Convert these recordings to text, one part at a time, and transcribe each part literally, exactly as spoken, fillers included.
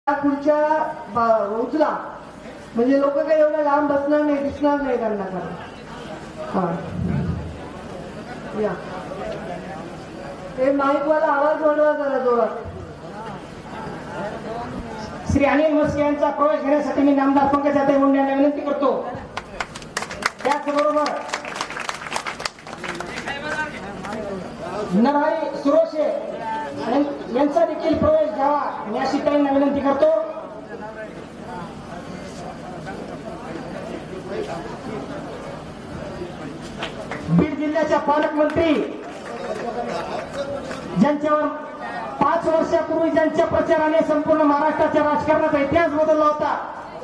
खुर्च्या उचला म्हणजे लोक काही एवढं लांब बसणार नाही, दिसणार नाही त्यांना. हा या ते माईक वाला आवाज वाढवा जरा जोरात. श्री अनिल म्हस्के यांचा प्रवेश घेण्यासाठी मी नामदार पंकजाताई मुंडे यांना विनंती करतो. त्याचबरोबर नरहरी सुरोशे यांचा देखील प्रवेश घ्यावा मी अशी ताईंना विनंती करतो. बीड जिल्ह्याच्या पालकमंत्री ज्यांच्यावर पाच वर्षापूर्वी ज्यांच्या प्रचाराने संपूर्ण महाराष्ट्राच्या राजकारणाचा इतिहास बदलला होता,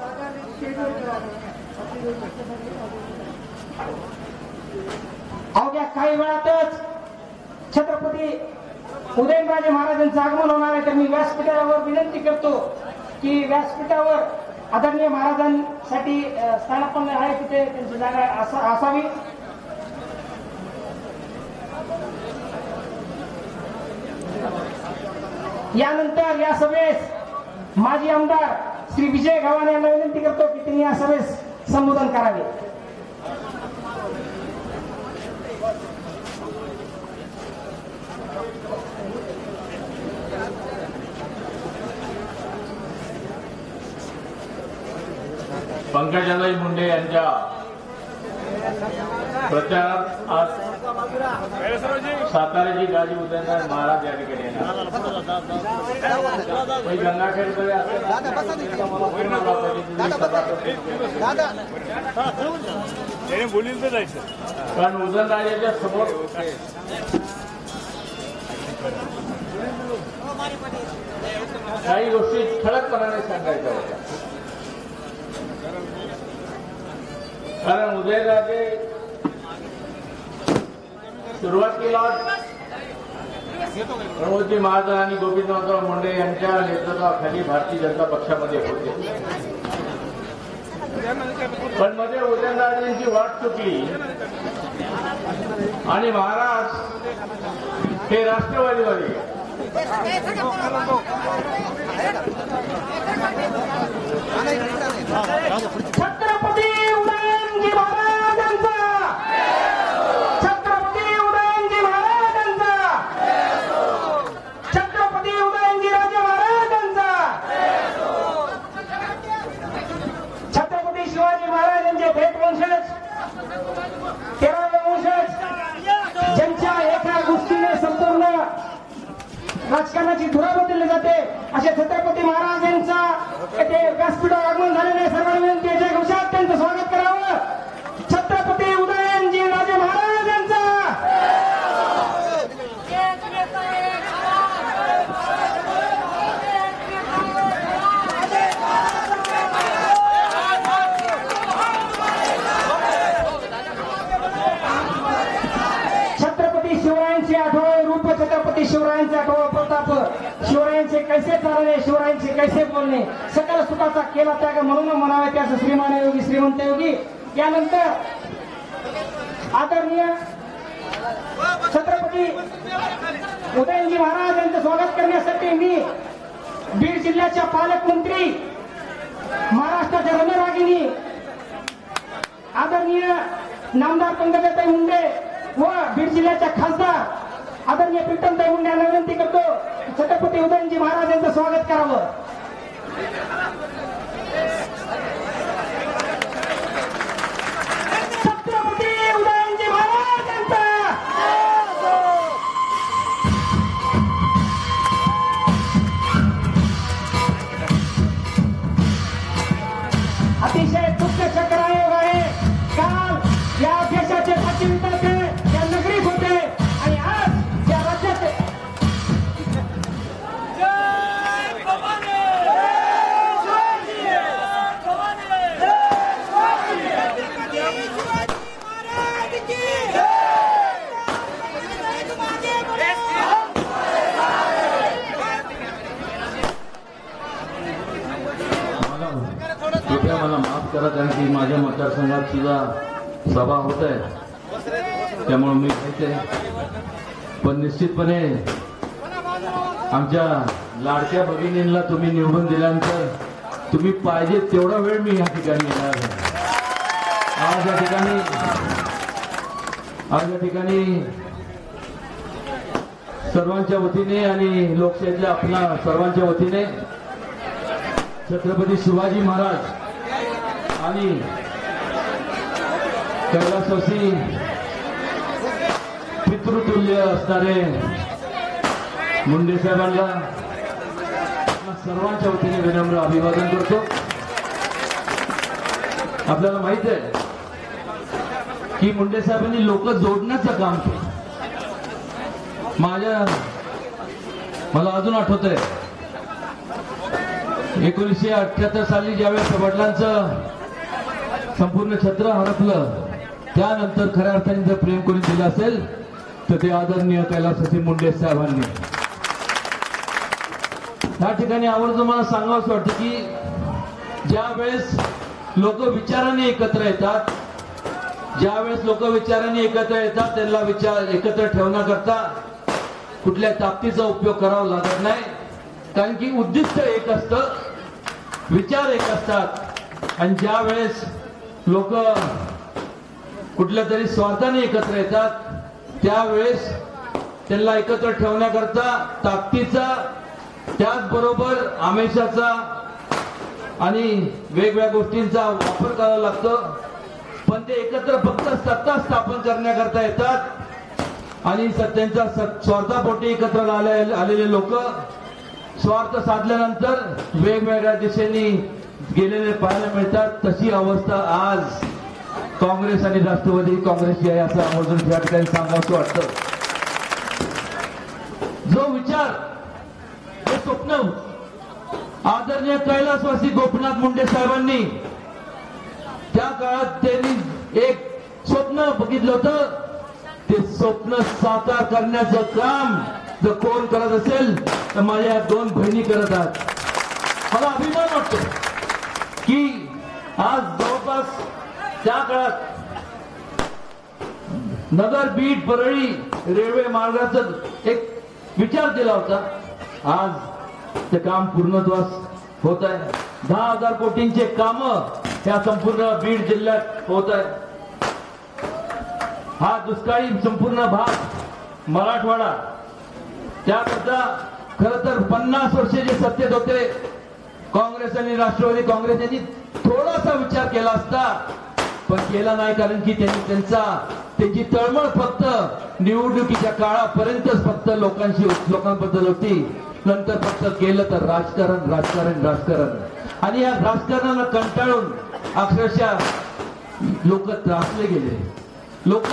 अवघ्या काही वेळातच छत्रपती उदयनराजे महाराजांचं आगमन होणार आहे. तर मी व्यासपीठावर विनंती करतो की व्यासपीठावर आदरणीय महाराजांसाठी स्थानापन्न आहे तिथे त्यांची जागा असावी. यानंतर या सभेस माजी आमदार श्री विजय गव्हाणे यांना विनंती करतो की त्यांनी या सभेस संबोधन करावे. पंकजाताई मुंडे यांच्या प्रचारात आज साताऱ्याची गाजी उदयनराज महाराज या ठिकाणी येणार. गंगाखेडकडे बोलील तर जायचं, कारण उदयनराजाच्या समोर काही गोष्टी ठळकपणाने सांगायच्या होत्या. कारण उदयनराजे सुरुवातीला प्रमोदजी महाजन आणि गोपीनाथराव मुंडे यांच्या नेतृत्वाखाली भारतीय जनता पक्षामध्ये होते. पण मध्ये उदयनराजेंची वाट चुकली आणि महाराज हे राष्ट्रवादीवादी छत्रपती उदयनजी महाराजांचा, छत्रपती उदयनजी महाराजांचा, छत्रपती उदयनजी राजे महाराजांचा, छत्रपती शिवाजी महाराजांचे थेट वंशज, तेरावे वंशज, ज्यांच्या एका गोष्टीने संपूर्ण राजकारणाची धुरा बदलली जाते अशा छत्रपती महाराज यांचा येथे व्यासपीठावर आगमन झालेले सर्वांनी विनंती आहे जय घोषात त्यांचं स्वागत करावं. छत्रपती उदयनजी राजे महाराजांचा. छत्रपती शिवरायांचे आठवडे रूप, छत्रपती शिवरायांचे आठवडे प्रताप, शिवरायांचे कैसे चालणे, शिवरायांचे कैसे बोलणे, सकल सुखाचा केला त्याग म्हणून म्हणावे त्याचं श्रीमान योगी श्रीमंत योगी. यानंतर आदरणीय छत्रपती उदयनजी महाराज यांचं स्वागत करण्यासाठी मी बीड जिल्ह्याच्या पालकमंत्री, महाराष्ट्राच्या रणरागिणी आदरणीय नामदार पंकजाताई मुंडे व बीड जिल्ह्याच्या खासदार आदरणीय प्रीतमताई मुंडे यांना विनंती करतो छत्रपती उदयनजी महाराज यांचं स्वागत करावं. छत्रपती उदयनजी महाराजांचा. अतिशय दुःख चक्र आयोग आहे. काल या देशाचे माजी विद्यार्थी या नगरीत होते आणि आज या राज्याचे कृपया मला माफ करा, कारण की माझ्या मतदारसंघात सुद्धा सभा होत आहे, त्यामुळे मी पण निश्चितपणे आमच्या लाडक्या भगिनींना तुम्ही निवडून दिल्यानंतर तुम्ही पाहिजे तेवढा वेळ मी या ठिकाणी येणार आहे. आज या ठिकाणी आज या ठिकाणी सर्वांच्या वतीने आणि लोकशाहीतल्या आपल्या सर्वांच्या वतीने छत्रपती शिवाजी महाराज आणि कैलासवासी पितृतुल्य असणारे मुंडे साहेबांना सर्वांच्या वतीने विनम्र अभिवादन करतो. आपल्याला माहित आहे की मुंडे साहेबांनी लोक जोडण्याचं काम केलं. माझ्या मला अजून आठवत आहे एकोणीसशे अठ्याहत्तर साली ज्यावेळेस वडिलांचं संपूर्ण छत्र हरपलं त्यानंतर खऱ्या अर्थाने जर प्रेम कोणी दिलं असेल तर ते आदरणीय कैलासवासी मुंडे साहेबांनी. या ठिकाणी आवर्जून मला सांगावंसं वाटतं की ज्या वेळेस लोक विचाराने एकत्र येतात ज्या वेळेस लोक विचाराने एकत्र येतात त्यांना विचार एकत्र ठेवण्याकरता कुठल्या ताकदीचा उपयोग करावा लागत नाही. कारण की उद्दिष्ट एक असतं, विचार एक असतात आणि ज्या वेळेस लोक कुठल्या तरी स्वार्थाने एकत्र येतात त्यावेळेस त्यांना एकत्र ठेवण्याकरता ताकदीचा त्याचबरोबर आमिषाचा आणि वेगवेगळ्या गोष्टींचा वापर करावा लागतो. पण ते एकत्र फक्त सत्ता स्थापन करण्याकरता येतात आणि त्यांच्या स्वार्थापोटी एकत्र आलेले लोक स्वार्थ साधल्यानंतर वेगवेगळ्या दिशेने गेलेले पाहायला मिळतात. तशी अवस्था आज काँग्रेस आणि राष्ट्रवादी काँग्रेसची आहे असं आवर्जून या ठिकाणी सांगावंसं वाटतं. जो विचार हे स्वप्न आदरणीय कैलासवासी गोपीनाथ मुंडे साहेबांनी त्या काळात त्यांनी एक स्वप्न बघितलं होतं. ते स्वप्न साकार करण्याचं काम जर कोण करत असेल तर माझ्या दोन बहिणी करत आहेत. मला अभिमान वाटतो की आज जवळपास त्या काळात नगर बीड परळी रेल्वे मार्गाचा एक विचार केला होता. आज ते काम पूर्णत्वास होत आहे. दहा हजार कोटींचे काम या संपूर्ण बीड जिल्ह्यात होत आहे. हा दुष्काळी संपूर्ण भाग मराठवाडा त्याकरता खर तर पन्नास वर्षे जे सत्तेत होते काँग्रेस आणि राष्ट्रवादी काँग्रेस यांनी थोडासा विचार केला असता पण केला नाही. कारण की त्यांनी त्यांचा त्यांची तळमळ फक्त निवडणुकीच्या काळापर्यंतच फक्त लोकांशी लोकांबद्दल होती. नंतर फक्त केलं तर राजकारण राजकारण राजकारण आणि या राजकारणाला कंटाळून अक्षरशः लोक त्रासले गेले. लोक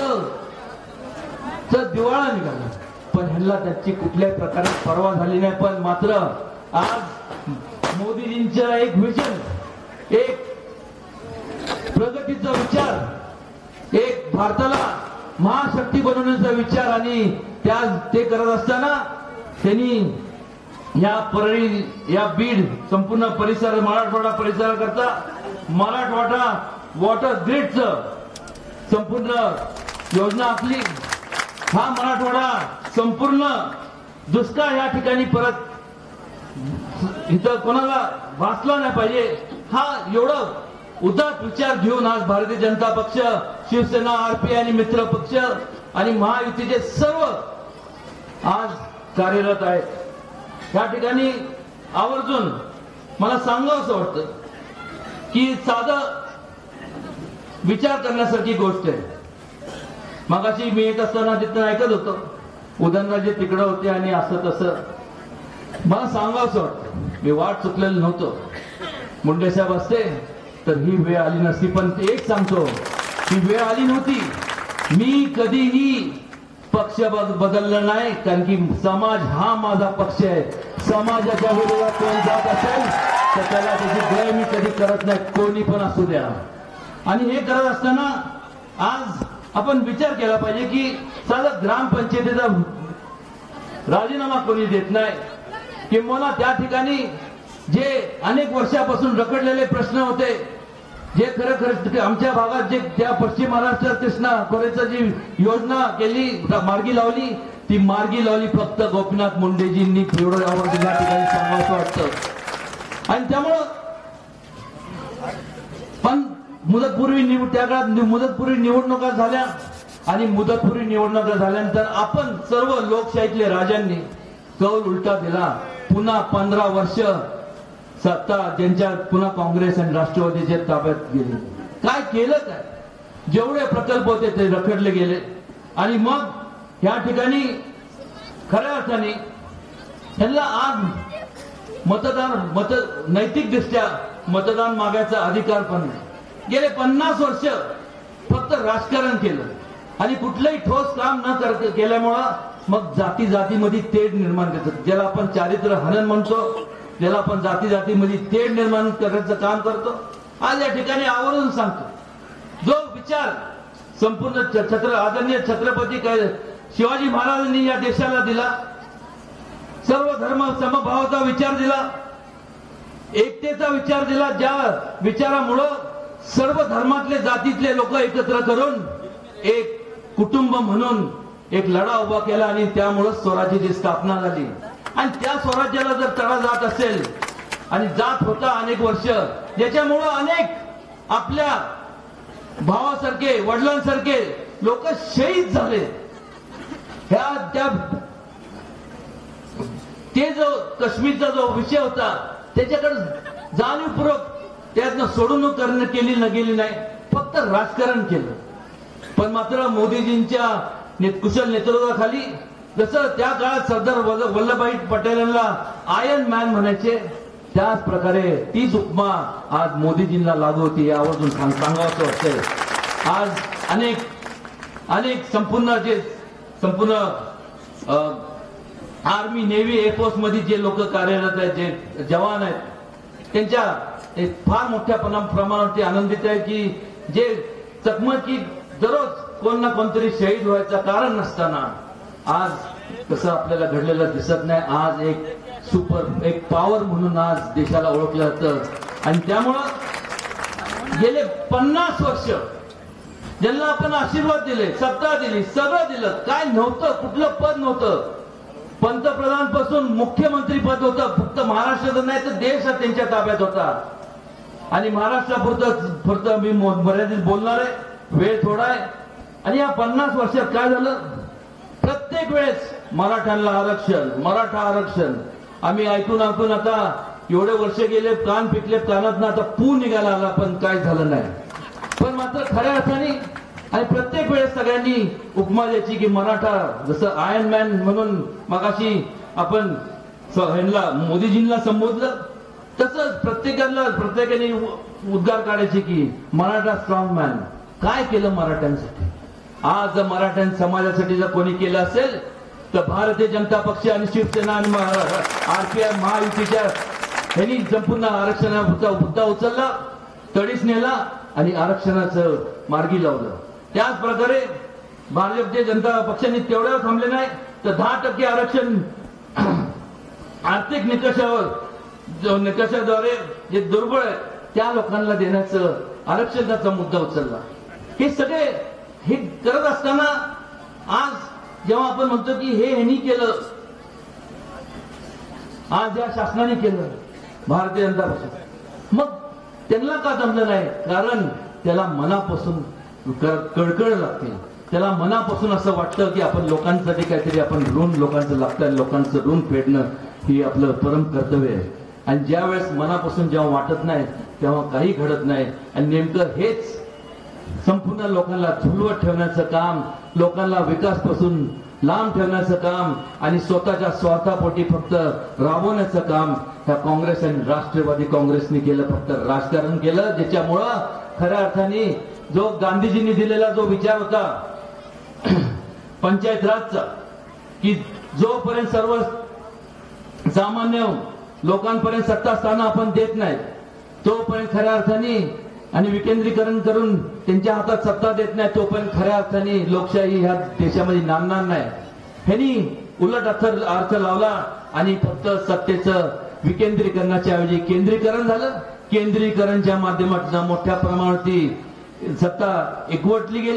दिवाळा निघाला पण ह्यांना त्याची कुठल्याही प्रकारे पर्वा झाली नाही. पण मात्र आज मोदीजींचं एक विजन एक प्रगतीचा विचार एक भारताला महाशक्ती बनवण्याचा विचार आणि त्या ते करत असताना त्यांनी या परळी या बीड संपूर्ण परिसर मराठवाडा परिसराकरता मराठवाडा वॉटर ग्रीडचं संपूर्ण योजना आखली. हा मराठवाडा संपूर्ण दुष्काळ या ठिकाणी परत इथं कोणाला वाचला नाही पाहिजे हा एवढं उदात विचार घेऊन आज भारतीय जनता पक्ष शिवसेना आरपीआय आणि मित्र पक्ष आणि महायुतीचे सर्व आज कार्यरत आहेत. या ठिकाणी आवर्जून मला सांगावंसं वाटतं की साधं विचार करण्यासारखी गोष्ट आहे. मगाशी मी येत असताना तिथं ऐकत होतो उदयनराजे तिकडं होते आणि असं तसं. मला सांगावंसं वाटतं मी वाट चुकलेलं नव्हतो. मुंडे साहेब असते तर ही वेळ आली नसती. पण ते एक सांगतो ही वेळ आली नव्हती. मी कधीही पक्ष बदललं नाही कारण की समाज हा माझा पक्ष आहे. समाजाच्या विरोधात कोण जात असेल तर त्याला त्याची गय मी कधी करत नाही कोणी पण असू द्या. आणि हे करत असताना आज आपण विचार केला पाहिजे की साधं ग्रामपंचायतीचा राजीनामा कोणी देत नाही. किंवा त्या ठिकाणी जे अनेक वर्षापासून रखडलेले प्रश्न होते जे खरं खरं आमच्या भागात जे त्या पश्चिम महाराष्ट्रात कृष्णा खोरेचं जी योजना केली मार्गी लावली ती मार्गी लावली फक्त गोपीनाथ मुंडेजींनी एवढं यावर या ठिकाणी सांगावं वाटतं. आणि त्यामुळं पण मुदतपूर्वी निवड त्या काळात मुदतपूर्वी निवडणुका झाल्या आणि मुदतपूर्वी निवडणुका झाल्यानंतर आपण सर्व लोकशाहीतले राजांनी कौल उलटा दिला. पुन्हा पंधरा वर्ष सत्ता ज्यांच्या पुन्हा काँग्रेस आणि राष्ट्रवादीच्या ताब्यात गेली. काय केलं काय? जेवढे प्रकल्प होते ते रखडले गेले. आणि मग या ठिकाणी खऱ्या अर्थाने त्यांना आज मतदान मत नैतिकदृष्ट्या मतदान मागायचा अधिकार पण नाही. गेले पन्नास वर्ष फक्त राजकारण केलं आणि कुठलंही ठोस काम न कर केल्यामुळं मग जाती जातीमध्ये तेढ निर्माण करतात, ज्याला आपण चारित्र्य हनन म्हणतो, ज्याला आपण जाती जातीमध्ये तेढ निर्माण करण्याचं काम करतो. आज या ठिकाणी आवर्जून सांगतो, जो विचार संपूर्ण छत्र आदरणीय छत्रपती शिवाजी महाराजांनी या देशाला दिला, सर्व धर्म समभावाचा विचार दिला, एकतेचा विचार दिला, ज्या विचारामुळं सर्व धर्मातले जातीतले लोक एकत्र करून एक कुटुंब म्हणून एक लढा उभा केला आणि त्यामुळं स्वराज्याची स्थापना झाली. आणि त्या स्वराज्याला जर तडा जात असेल आणि जात होता अनेक वर्ष, ज्याच्यामुळं अनेक आपल्या भावासारखे वडिलांसारखे लोक शहीद झाले. ह्या त्या ते जो काश्मीरचा जो विषय होता त्याच्याकडे जाणीवपूर्वक त्यातनं सोडवणूक करणं केली न गेली नाही, फक्त राजकारण केलं. पण मात्र मोदीजींच्या कुशल नेतृत्वाखाली जसं त्या काळात सरदार वल्लभभाई पटेलांना आयर्न मॅन म्हणायचे, त्याच प्रकारे तीच उपमा आज मोदीजींना लागू होती. आवर्जून सांगावंसं वाटतंय. आज अनेक अनेक संपूर्ण जे संपूर्ण आर्मी नेव्ही एअरफोर्स मध्ये जे लोक कार्यरत आहेत, जे जवान आहेत, त्यांच्या एक फार मोठ्या प्रमाणावरती आनंदित आहे की जे चकमकी दररोज कोण ना कोणतरी शहीद व्हायचं कारण नसताना आज कसं आपल्याला घडलेलं दिसत नाही. आज एक सुपर एक पॉवर म्हणून आज देशाला ओळखलं जातं. आणि त्यामुळं गेले पन्नास वर्ष ज्यांना आपण आशीर्वाद दिले, सत्ता दिली, सगळं दिलं, काय नव्हतं, कुठलं पद नव्हतं. पंतप्रधान पासून मुख्यमंत्री पद होतं, फक्त महाराष्ट्राचं नाही तर देश त्यांच्या ताब्यात होता. आणि महाराष्ट्रापुरतं पुरतं मी मर्यादित बोलणार आहे, वेळ थोडा आहे. आणि या पन्नास वर्षात काय झालं, प्रत्येक वेळेस मराठ्यांना आरक्षण, मराठा आरक्षण आम्ही ऐकून ऐकून आता एवढे वर्ष गेले, कान पिकले, कानात ना आता पू निघाला आला, पण काय झालं नाही. पण मात्र खऱ्या अर्थाने आणि प्रत्येक वेळेस सगळ्यांनी उपमा द्यायची की मराठा जसं आयर्न मॅन म्हणून मगाशी आपण ह्यांना मोदीजींना संबोधलं, तसंच प्रत्येकाला प्रत्येकाने उद्गार काढायचे की मराठा स्ट्रॉंग मॅन. काय केलं मराठ्यांसाठी? आज जर मराठ्यां समाजासाठी जर कोणी केलं असेल तर भारतीय जनता पक्ष आणि शिवसेना आणि आरपीआय महायुतीच्या यांनी संपूर्ण आरक्षणाचा मुद्दा उचलला, तडीस नेला आणि आरक्षणाचं मार्गी लावलं. त्याच प्रकारे भारतीय जनता पक्षाने तेवढ्यावर थांबले नाही तर दहा टक्के आरक्षण आर्थिक निकषावर जो निकषाद्वारे जे दुर्बळ आहे त्या लोकांना देण्याचं आरक्षणाचा मुद्दा उचलला. हे सगळे हे करत असताना आज जेव्हा आपण म्हणतो की हे ह्यांनी केलं, आज या शासनाने केलं भारतीय जनता पक्ष, मग त्यांना का जमलं नाही? कारण त्याला मनापासून कळकळ लागते, त्याला मनापासून असं वाटतं की आपण लोकांसाठी काहीतरी आपण ऋण लोकांचं लागतं, लोकांचं ऋण फेडणं ही आपलं परम कर्तव्य आहे. आणि ज्या वेळेस मनापासून जेव्हा वाटत नाही तेव्हा काही घडत नाही. आणि नेमकं हेच संपूर्ण लोकांना झुलवत ठेवण्याचं काम, लोकांना विकासपासून लांब ठेवण्याचं काम आणि स्वतःच्या स्वार्थापोटी फक्त राबवण्याचं काम ह्या काँग्रेस आणि राष्ट्रवादी काँग्रेसने केलं. फक्त राजकारण केलं, ज्याच्यामुळं खऱ्या अर्थाने जो गांधीजींनी दिलेला जो विचार होता पंचायत राजचा, की जोपर्यंत सर्व सामान्य लोकांपर्यंत सत्ता स्थान आपण देत नाही तोपर्यंत खऱ्या अर्थाने आणि विकेंद्रीकरण करून त्यांच्या हातात सत्ता देत नाही तोपर्यंत खऱ्या अर्थाने लोकशाही ह्या देशामध्ये नांदणार नाही. ह्यांनी उलट अर्थ अर्थ लावला आणि फक्त सत्तेचं विकेंद्रीकरणाच्या ऐवजी केंद्रीकरण झालं. केंद्रीकरणच्या माध्यमातून मोठ्या प्रमाणावरती सत्ता एकवटली गेली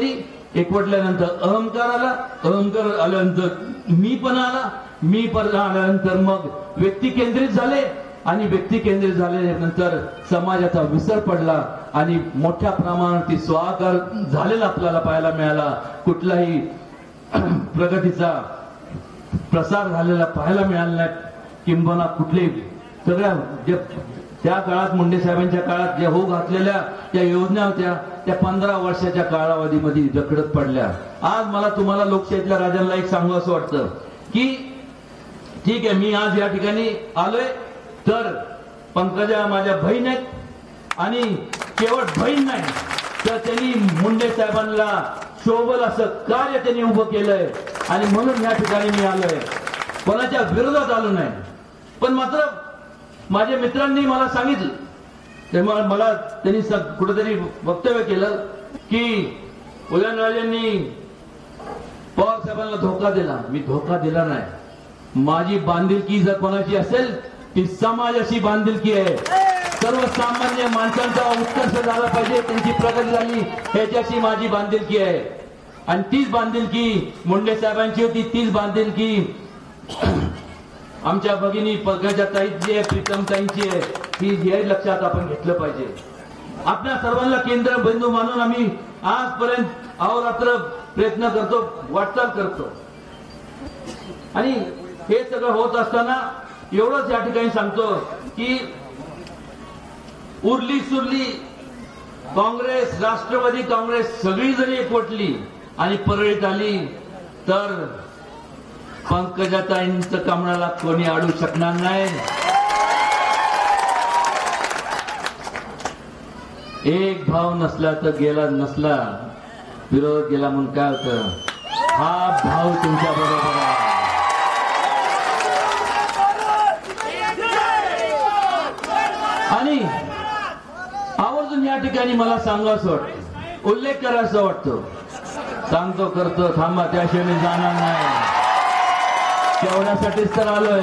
एकवटल्यानंतर अहंकार आला, अहंकार आल्यानंतर मी पण आला, मी पण आल्यानंतर मग व्यक्ती केंद्रित झाले आणि व्यक्ती केंद्रित झाल्यानंतर समाजाचा विसर पडला आणि मोठ्या प्रमाणात स्वाकार झालेला आपल्याला पाहायला मिळाला. कुठलाही प्रगतीचा प्रसार झालेला पाहायला मिळाला नाही. किंबहुना कुठले सगळ्या जे त्या काळात मुंडे साहेबांच्या काळात ज्या हो घातलेल्या त्या योजना होत्या त्या पंधरा वर्षाच्या कालावधीमध्ये जखडत पडल्या. आज मला तुम्हाला लोकशाहीतल्या राजांना एक सांगू असं वाटतं की ठीक आहे, मी आज या ठिकाणी आलोय तर पंकजा माझ्या बहीण आहेत आणि केवळ बहीण नाही तर त्यांनी मुंडे साहेबांना शोभल असं कार्य त्यांनी उभं केलंय आणि म्हणून या ठिकाणी मी आलोय. कोणाच्या विरोधात आलो नाही. पण मात्र माझ्या मित्रांनी मला सांगितलं तेव्हा मला त्यांनी कुठेतरी वक्तव्य केलं की उदयनराजेंनी पवार साहेबांना धोका दिला. मी धोका दिला नाही. माझी बांधिलकी जर कोणाची असेल ती समाजाशी बांधिलकी आहे. सर्वसामान्य माणसांचा उत्कर्ष झाला पाहिजे, त्यांची प्रगती झाली ह्याच्याशी माझी बांधिलकी आहे. आणि तीच बांधिलकी मुंडे साहेबांची होती. तीच बांधिलकी आमच्या भगिनी पंकजा ताईंची आहे, प्रीतम ताईंची आहे. ही हे लक्षात आपण घेतलं पाहिजे. आपल्या सर्वांना केंद्र बिंदू मानून आम्ही आजपर्यंत अहोरात्र प्रयत्न करतो, वाटचाल करतो. आणि हे सगळं होत असताना एवढंच या ठिकाणी सांगतो की उरली सुरली काँग्रेस, राष्ट्रवादी काँग्रेस सगळी जरी एकवटली आणि परळीत आली तर पंकजाताईंचं कमळाला कोणी अडू शकणार नाही. एक भाव नसला तर गेला नसला, विरोध गेला म्हणून काय होतं. हा भाव तुमच्या बरोबर आहे. आणि आवर्जून या ठिकाणी मला सांगावं वाटतं, उल्लेख करायचा वाटतो. सांगतो करतो थांबा, त्याशिवाय मी जाणार नाही. तेवढ्यासाठीच तर आलोय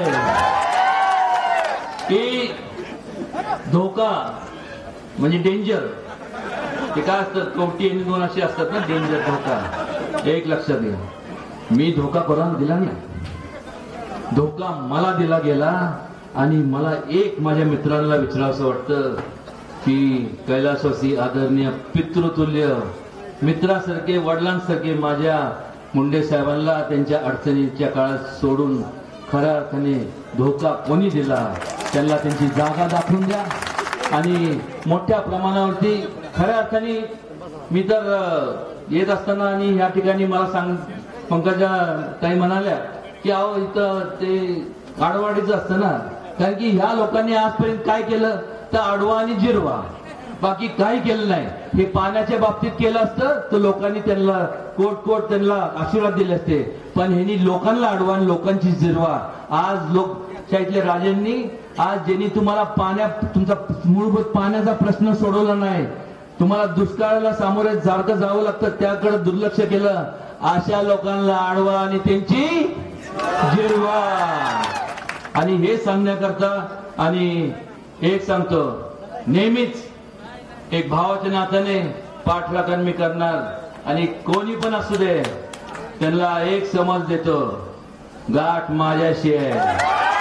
की धोका म्हणजे डेंजर ते काय असतं, कवटी आणि दोन असे असतात ना, डेंजर धोका. एक लक्षात घ्या, मी धोका कोणाला दिला नाही. धोका मला दिला गेला. आणि मला एक माझ्या मित्रांना विचारावंसं वाटतं की कैलासवासी आदरणीय पितृतुल्य मित्रासारखे, वडिलांसारखे माझ्या मुंडे साहेबांना त्यांच्या अडचणीच्या काळात सोडून खऱ्या अर्थाने धोका कोणी दिला त्यांना त्यांची जागा दाखवून द्या. आणि मोठ्या प्रमाणावरती खऱ्या अर्थाने मी तर येत असताना आणि या ठिकाणी मला सांग पंकजा ताई म्हणाल्या की अहो इथं ते आडवाडीचं असतं ना, कारण की ह्या लोकांनी आजपर्यंत काय केलं तर आडवा आणि जिरवा, बाकी काही केलं नाही. हे पाण्याच्या बाबतीत केलं असतं तर लोकांनी त्यांना कोट कोट त्यांना आशीर्वाद दिले असते. पण ह्यांनी लोकांना आडवा आणि लोकांची जिरवा. आज लोकशाहीतल्या राजांनी आज ज्यांनी तुम्हाला पाण्या तुमचा मूलभूत पाण्याचा प्रश्न सोडवला नाही, तुम्हाला दुष्काळाला सामोरे सारखं जावं लागतं, त्याकडे दुर्लक्ष केलं. अशा लोकांना आडवा आणि त्यांची जिरवा. आणि हे सांगण्याकरता आणि एक सांगतो, नेहमीच एक भावाच्या नात्याने पाठराखण मी करणार. आणि कोणी पण असू दे त्यांना एक समज देतो, गाठ माझ्याशी आहे.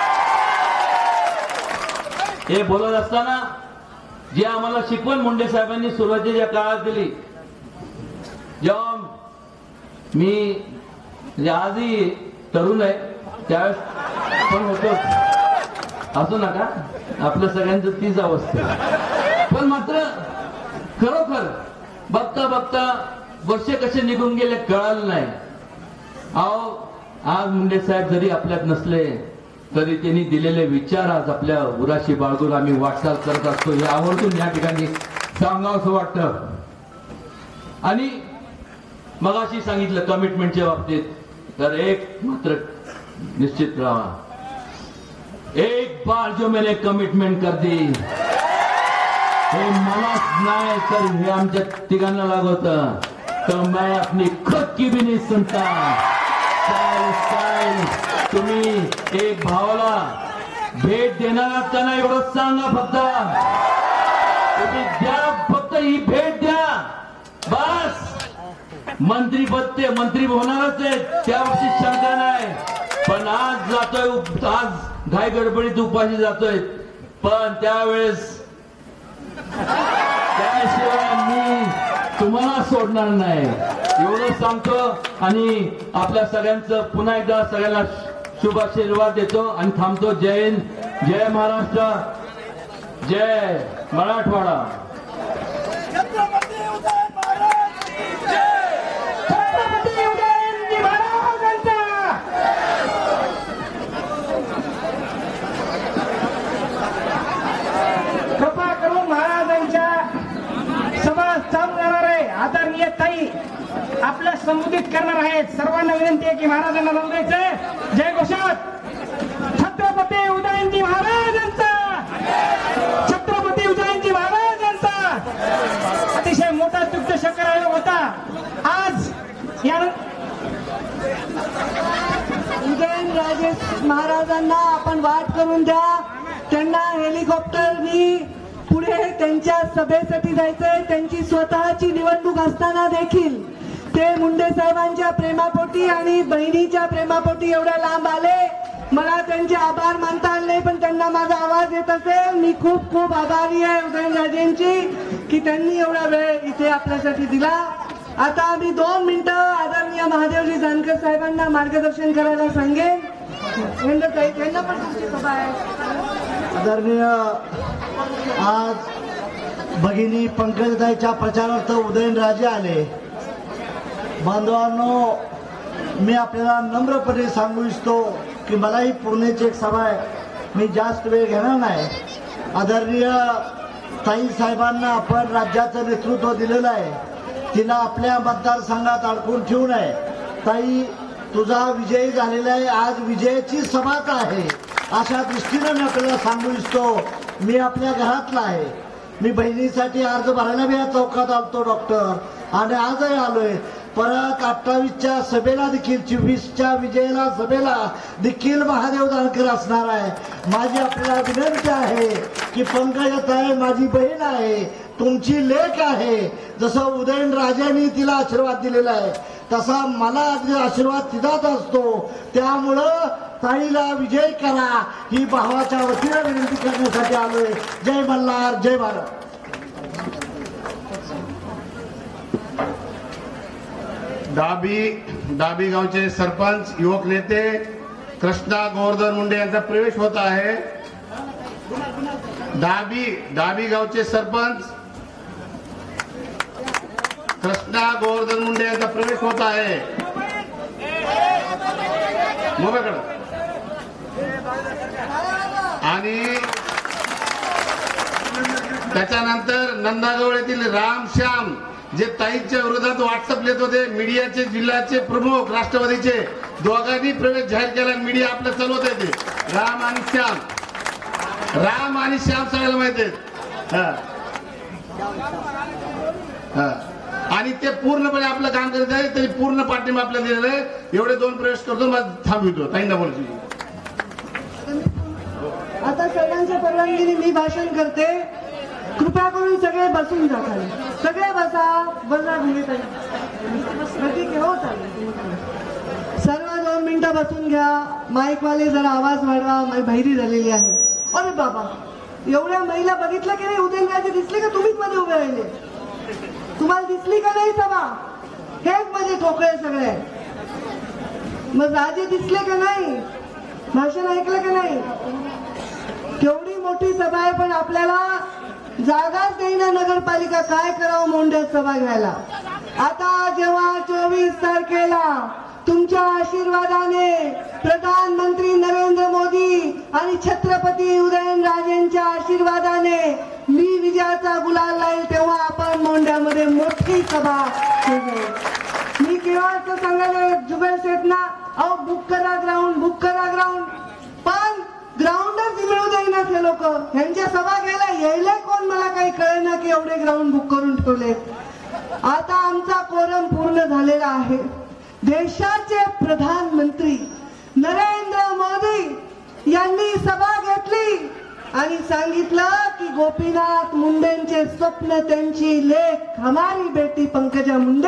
हे बोलत असताना जे आम्हाला शिकवण मुंडे साहेबांनी सुरुवातीच्या काळात दिली, जेव्हा मी म्हणजे आजही तरुण आहे त्यावेळेस पण होतो, असू नका, आपल्या सगळ्यांचं तीच अवस्था. पण मात्र खरोखर बघता बघता वर्ष कसे निघून गेले कळालं नाही. अहो आज मुंडे साहेब जरी आपल्यात नसले तरी त्यांनी दिलेले विचार आज आपल्या उराशी बाळगून आम्ही वाटचाल करत असतो, हे आवर्जून या ठिकाणी सांगावंसं वाटतं. आणि मगाशी सांगितलं कमिटमेंटच्या बाबतीत, तर एक मात्र निश्चित राहा, एक बार जो मैंने कमिटमेंट कर दी, हे मलाच नाही तर हे आमच्या तिघांना लागत, तर मैं अपनी खुद की भी नहीं सुनता. स्टाईल स्टाईल तुम्ही एक भावाला भेट देणार आहात का नाही एवढं सांगा. फक्त तुम्ही द्या, फक्त ही भेट द्या बस. मंत्रीपद ते मंत्री होणारच आहेत, त्या बाबतीत शंका नाही. पण आज जातोय, आज घाई गडबडीत उपाशी जातोय, पण त्यावेळेस त्याशिवाय मी तुम्हाला सोडणार नाही एवढं सांगतो. आणि आपल्या सगळ्यांचं पुन्हा एकदा सगळ्यांना शुभाशीर्वाद देतो आणि थांबतो. जय हिंद, जय महाराष्ट्र, जय मराठवाडा. छत्रपती उदयनजी महाराजांचा कृपा करून महाराजांच्या सभा चालू करणार आहे. आदरणीय ताई आपल्या संबोधित करणार आहेत. सर्वांना विनंती आहे की महाराजांना नोंदवायचं. जय घोषात छत्रपती उदयनजी महाराजांचा, छत्रपती उदयनजी महाराजांचा. अतिशय मोठा दुग्ध शंकर आयोग होता आज. या उदयनराजे महाराजांना आपण वाट करून द्या. त्यांना हेलिकॉप्टरनी पुढे त्यांच्या सभेसाठी जायचंय. त्यांची स्वतःची निवडणूक असताना देखील ते मुंडे साहेबांच्या प्रेमापोटी आणि बहिणीच्या प्रेमापोटी एवढ्या लांब आले. मला त्यांचे आभार मानता आले नाही, पण त्यांना माझा आवाज येत असेल. मी खूप खूप आभारी आहे उदयनराजेंची की त्यांनी एवढा वेळ इथे आपल्यासाठी दिला. आता मी दोन मिनिटं आदरणीय महादेवजी जानकर साहेबांना मार्गदर्शन करायला सांगेन. त्यांना पण तुमची सभा आहे. आदरणीय आज भगिनी पंकजताईच्या प्रचारार्थ उदयनराजे आले. बांधवांनो, मी आपल्याला नम्रपणे सांगू इच्छितो की मलाही पुणेची एक सभा आहे, मी जास्त वेळ घेणार नाही. आदरणीय ताई साहेबांना आपण राज्याचं नेतृत्व दिलेलं आहे, तिला आपल्या मतदारसंघात अडकून ठेवू नये. ताई, तुझा विजय झालेला आहे, आज विजयाची सभाच आहे अशा दृष्टीनं मी आपल्याला सांगू इच्छितो. मी आपल्या घरातला आहे. मी बहिणीसाठी अर्ज भरायला मी या चौकात आलतो डॉक्टर, आणि आजही आलोय. परत अठ्ठावीसच्या सभेला देखील, चोवीसच्या विजयाला सभेला देखील महादेव जानकर असणार आहे. माझी आपल्याला विनंती आहे की पंकजताई माझी बहीण आहे, तुमची लेक आहे. जसं उदयनराजांनी तिला आशीर्वाद दिलेला आहे तसा मला आशीर्वाद तिचाच असतो. त्यामुळं ताईला विजय करा ही भावाच्या वतीने विनंती करण्यासाठी आलोय. जय मल्हार, जय भारत. डाबी डाबी गावचे सरपंच युवक नेते कृष्णा गोवर्धन मुंडे यांचा प्रवेश होत आहे. डाबी डाबी गावचे सरपंच कृष्णा गोवर्धन मुंडे यांचा प्रवेश होत आहे. मोबाईलकडे. आणि त्याच्यानंतर नंदाजवळ येथील रामश्याम जे ताईच्या विरोधात व्हॉट्सअप लिहित होते, मीडियाचे जिल्ह्याचे प्रमुख राष्ट्रवादीचे दोघांनी प्रवेश जाहीर केला. मीडिया आपलं चालवत आहे ते राम आणि श्याम, राम आणि श्याम सगळ्याला माहिती आहेत. आणि ते पूर्णपणे आपलं काम करत आहे. तरी पूर्ण पाठिंबा आपल्याला दिलेला आहे. एवढे दोन प्रवेश करतो, मग थांबवितो. ताईंना बोलतो. आता सर्वांच्या परवानगीने मी भाषण करते. कृपा करून सगळे बसून जा. खाली सगळे बसा. बसा हो चालेल. सर्व दोन मिनिटं बसून घ्या. माईकवाले जरा आवाज वाढवा, माझी बहिरी झालेली आहे. अरे बाबा, एवढ्या महिला बघितलं की नाही? उदयनराजे दिसले का? तुम्हीच मध्ये उभे राहिले. तुम्हाला दिसली का नाही सभा? हेच मध्ये ठोकळे सगळे. मग राजे दिसले का नाही? भाषण ऐकलं का नाही? केवढी मोठी सभा आहे, पण आपल्याला जागाच देईना नगरपालिका. काय करावं मोंढ्यात सभा घ्यायला. आता जेव्हा चोवीस तारखेला तुमच्या आशीर्वादाने प्रधानमंत्री नरेंद्र मोदी आणि छत्रपती उदयनराजेंच्या आशीर्वादाने मी विजयाचा गुलाल लाईल, तेव्हा आपण मोंढ्यामध्ये मोठी सभा घेऊ. मी केव्हा सांगायला जुबेल सेठना, अहो बुक करा ग्राउंड, बुक करा ग्राउंड, पण ग्राउंडच मिळू देईनात हे लोक. ह्यांच्या सभा घ्यायला यायला कोण मला काही कळेना की एवढे ग्राउंड बुक करून ठेवले. आता आमचा कोरम पूर्ण झालेला आहे. देशाचे प्रधानमंत्री नरेंद्र मोदी यांनी सभा घेतली आणि सांगितलं की गोपीनाथ मुंडेंचे स्वप्न, त्यांची लेख हमारी बेटी पंकजा मुंडे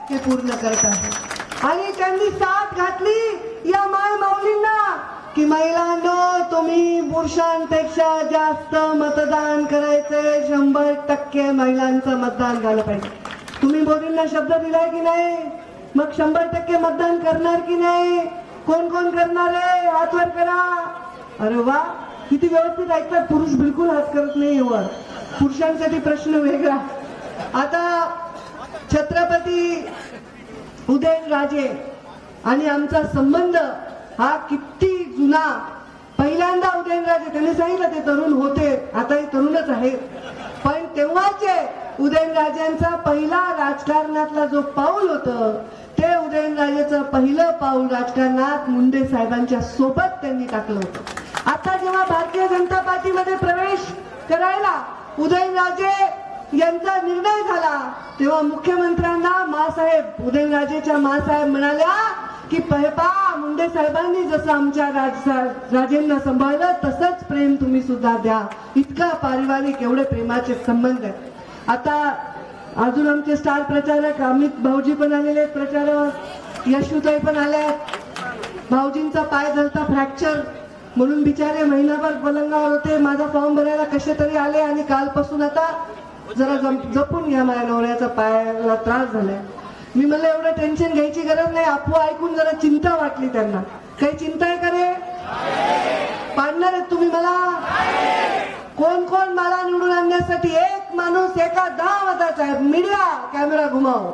हे पूर्ण करत आहे. आणि त्यांनी साथ घातली या माय माऊलींना की महिलांनो तुम्ही पुरुषांपेक्षा जास्त मतदान करायचंय, शंभर टक्के महिलांचं मतदान झालं पाहिजे. तुम्ही मोदींना शब्द दिलाय की नाही? मग शंभर टक्के मतदान करणार की नाही? कोण कोण करणार आहे? हात वर करा. अरे वा, किती व्यवस्थित ऐकतात. पुरुष बिलकुल हात करत नाही वर. पुरुषांसाठी प्रश्न वेगळा. आता छत्रपती उदयनराजे आणि आमचा संबंध हा किती जुना. पहिल्यांदा उदयनराजे, त्यांनी सांगितलं ते तरुण होते, आताही तरुणच आहेत, पण तेव्हाचे उदयनराजेंचा पहिला राजकारणातला जो पाऊल होतं ते उदयनराजेचं पहिलं पाऊल राजकारणात मुंडे साहेबांच्या सोबत त्यांनी टाकलं होतं. आता जेव्हा भारतीय जनता पार्टीमध्ये प्रवेश करायला उदयनराजे यांचा निर्णय झाला तेव्हा मुख्यमंत्र्यांना मासाहेब, उदयनराजेच्या मासाहेब म्हणाल्या की पहा मुंडे साहेबांनी जसं आमच्या राज राजेंना सांभाळलं तसंच प्रेम तुम्ही सुद्धा द्या. इतका पारिवारिक एवढे प्रेमाचे संबंध आहेत. आता अजून आमचे स्टार प्रचारक अमित भाऊजी पण आलेले आहेत प्रचारावर, यशोताई पण आल्या. भाऊजींचा पाय झालता फ्रॅक्चर म्हणून बिचारे महिनाभर पलंगावर होते. माझा फॉर्म भरायला कसे तरी आले आणि कालपासून आता जरा जपून घ्या, माझ्या नवऱ्याचा पायाला त्रास झालाय. मी म्हणलं एवढं टेन्शन घ्यायची गरज नाही. अफवा ऐकून जरा चिंता वाटली त्यांना. काही चिंता आहे का रे? पाडणार आहेत तुम्ही मला? कोण कोण मला निवडून आणण्यासाठी? एक माणूस एका दहा मताचा आहे. मीडिया कॅमेरा घुमाव.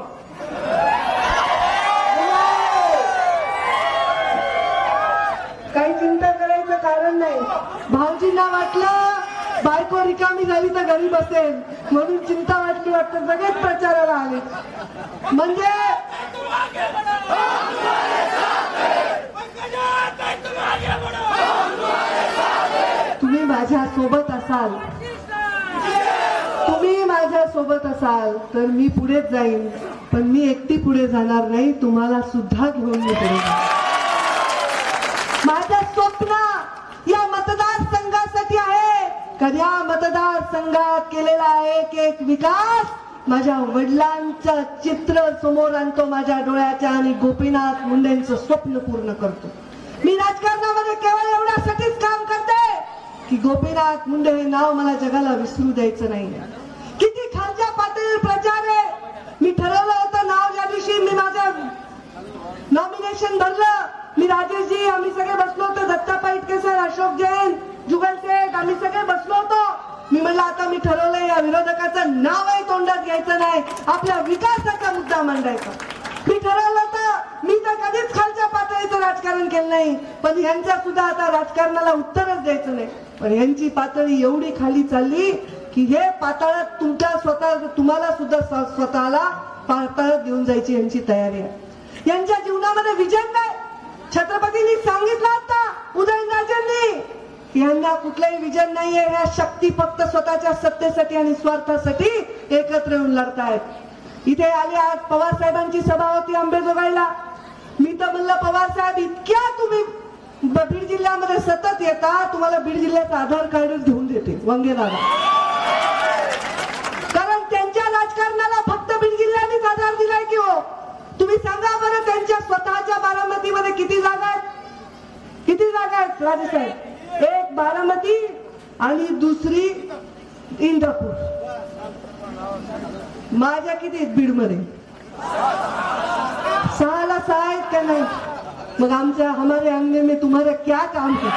काही चिंता करायचं कारण नाही. भाऊजींना वाटलं बायको रिकामी झाली तर घरी बसेल म्हणून चिंता वाटली वाटतं, सगळेच प्रचाराला आले. म्हणजे तुम्ही माझ्या सोबत असाल, तुम्ही माझ्या सोबत असाल तर मी पुढेच जाईन, पण मी एकटी पुढे जाणार नाही. तुम्हाला सुद्धा घेऊन मी पुढे जाईन. माझं स्वप्न या मतदारसंघासाठी आहे. कधी मतदारसंघात केलेला एक एक विकास माझ्या वडिलांचं चित्र समोर आणतो माझ्या डोळ्याच्या आणि गोपीनाथ मुंडेंचं स्वप्न पूर्ण करतो. मी राजकारणामध्ये केवळ एवढ्यासाठीच काम करते की गोपीनाथ मुंडे हे नाव मला जगाला विसरू द्यायचं नाही. किती खालच्या पातळीवर प्रचार आहे. मी ठरवलं होतं नाव ज्या दिवशी मी माझं नॉमिनेशन भरलं, मी राजेशजी आम्ही सगळे बसलो होतो, दत्ता पाईटके सर, अशोक जैन, जुगल सेठ, आम्ही सगळे बसलो होतो. मी म्हणलं आता मी ठरवलंय या विरोधकाचं नावही तोंडात घ्यायचं नाही, आपल्या विकासाचा मुद्दा मांडायचा. मी ठरवलं होतं. मी तर कधीच खालच्या पातळीचं राजकारण केलं नाही, पण यांच्या सुद्धा आता राजकारणाला उत्तरच द्यायचं नाही. पण यांची पातळी एवढी खाली चालली की हे पाताळात तुमच्या स्वतः तुम्हाला सुद्धा स्वतःला पाताळात घेऊन जायची यांची तयारी आहे. यांच्या जीवनामध्ये विजन नाही. छत्रपतींनी सांगितलं आता उदयनराजेंनी यांना कुठलंही विजन नाहीये. ह्या शक्ती फक्त स्वतःच्या सत्तेसाठी आणि स्वार्थासाठी एकत्र येऊन लढतायत. इथे आले आज पवार साहेबांची सभा होती अंबेजोगाईला. मी तर म्हणलं पवार साहेब इतक्या तुम्ही बीड जिल्ह्यामध्ये सतत येता, तुम्हाला बीड जिल्ह्याचं आधार कार्ड घेऊन देते वंगे दादा. कारण त्यांच्या राजकारणाला फक्त बीड जिल्ह्यानेच आधार दिलाय की हो? तुम्ही सांगा बरं त्यांच्या स्वतःच्या बारामतीमध्ये किती जागा आहेत? किती जागा आहेत राजेसाहेब? एक बारामती आणि दुसरी इंदापूर. माझ्या किती बीड मध्ये? सहाला सहा आहेत का नाही? मग आमच्या हमारे अंगणे में तुम्हारा क्या काम है?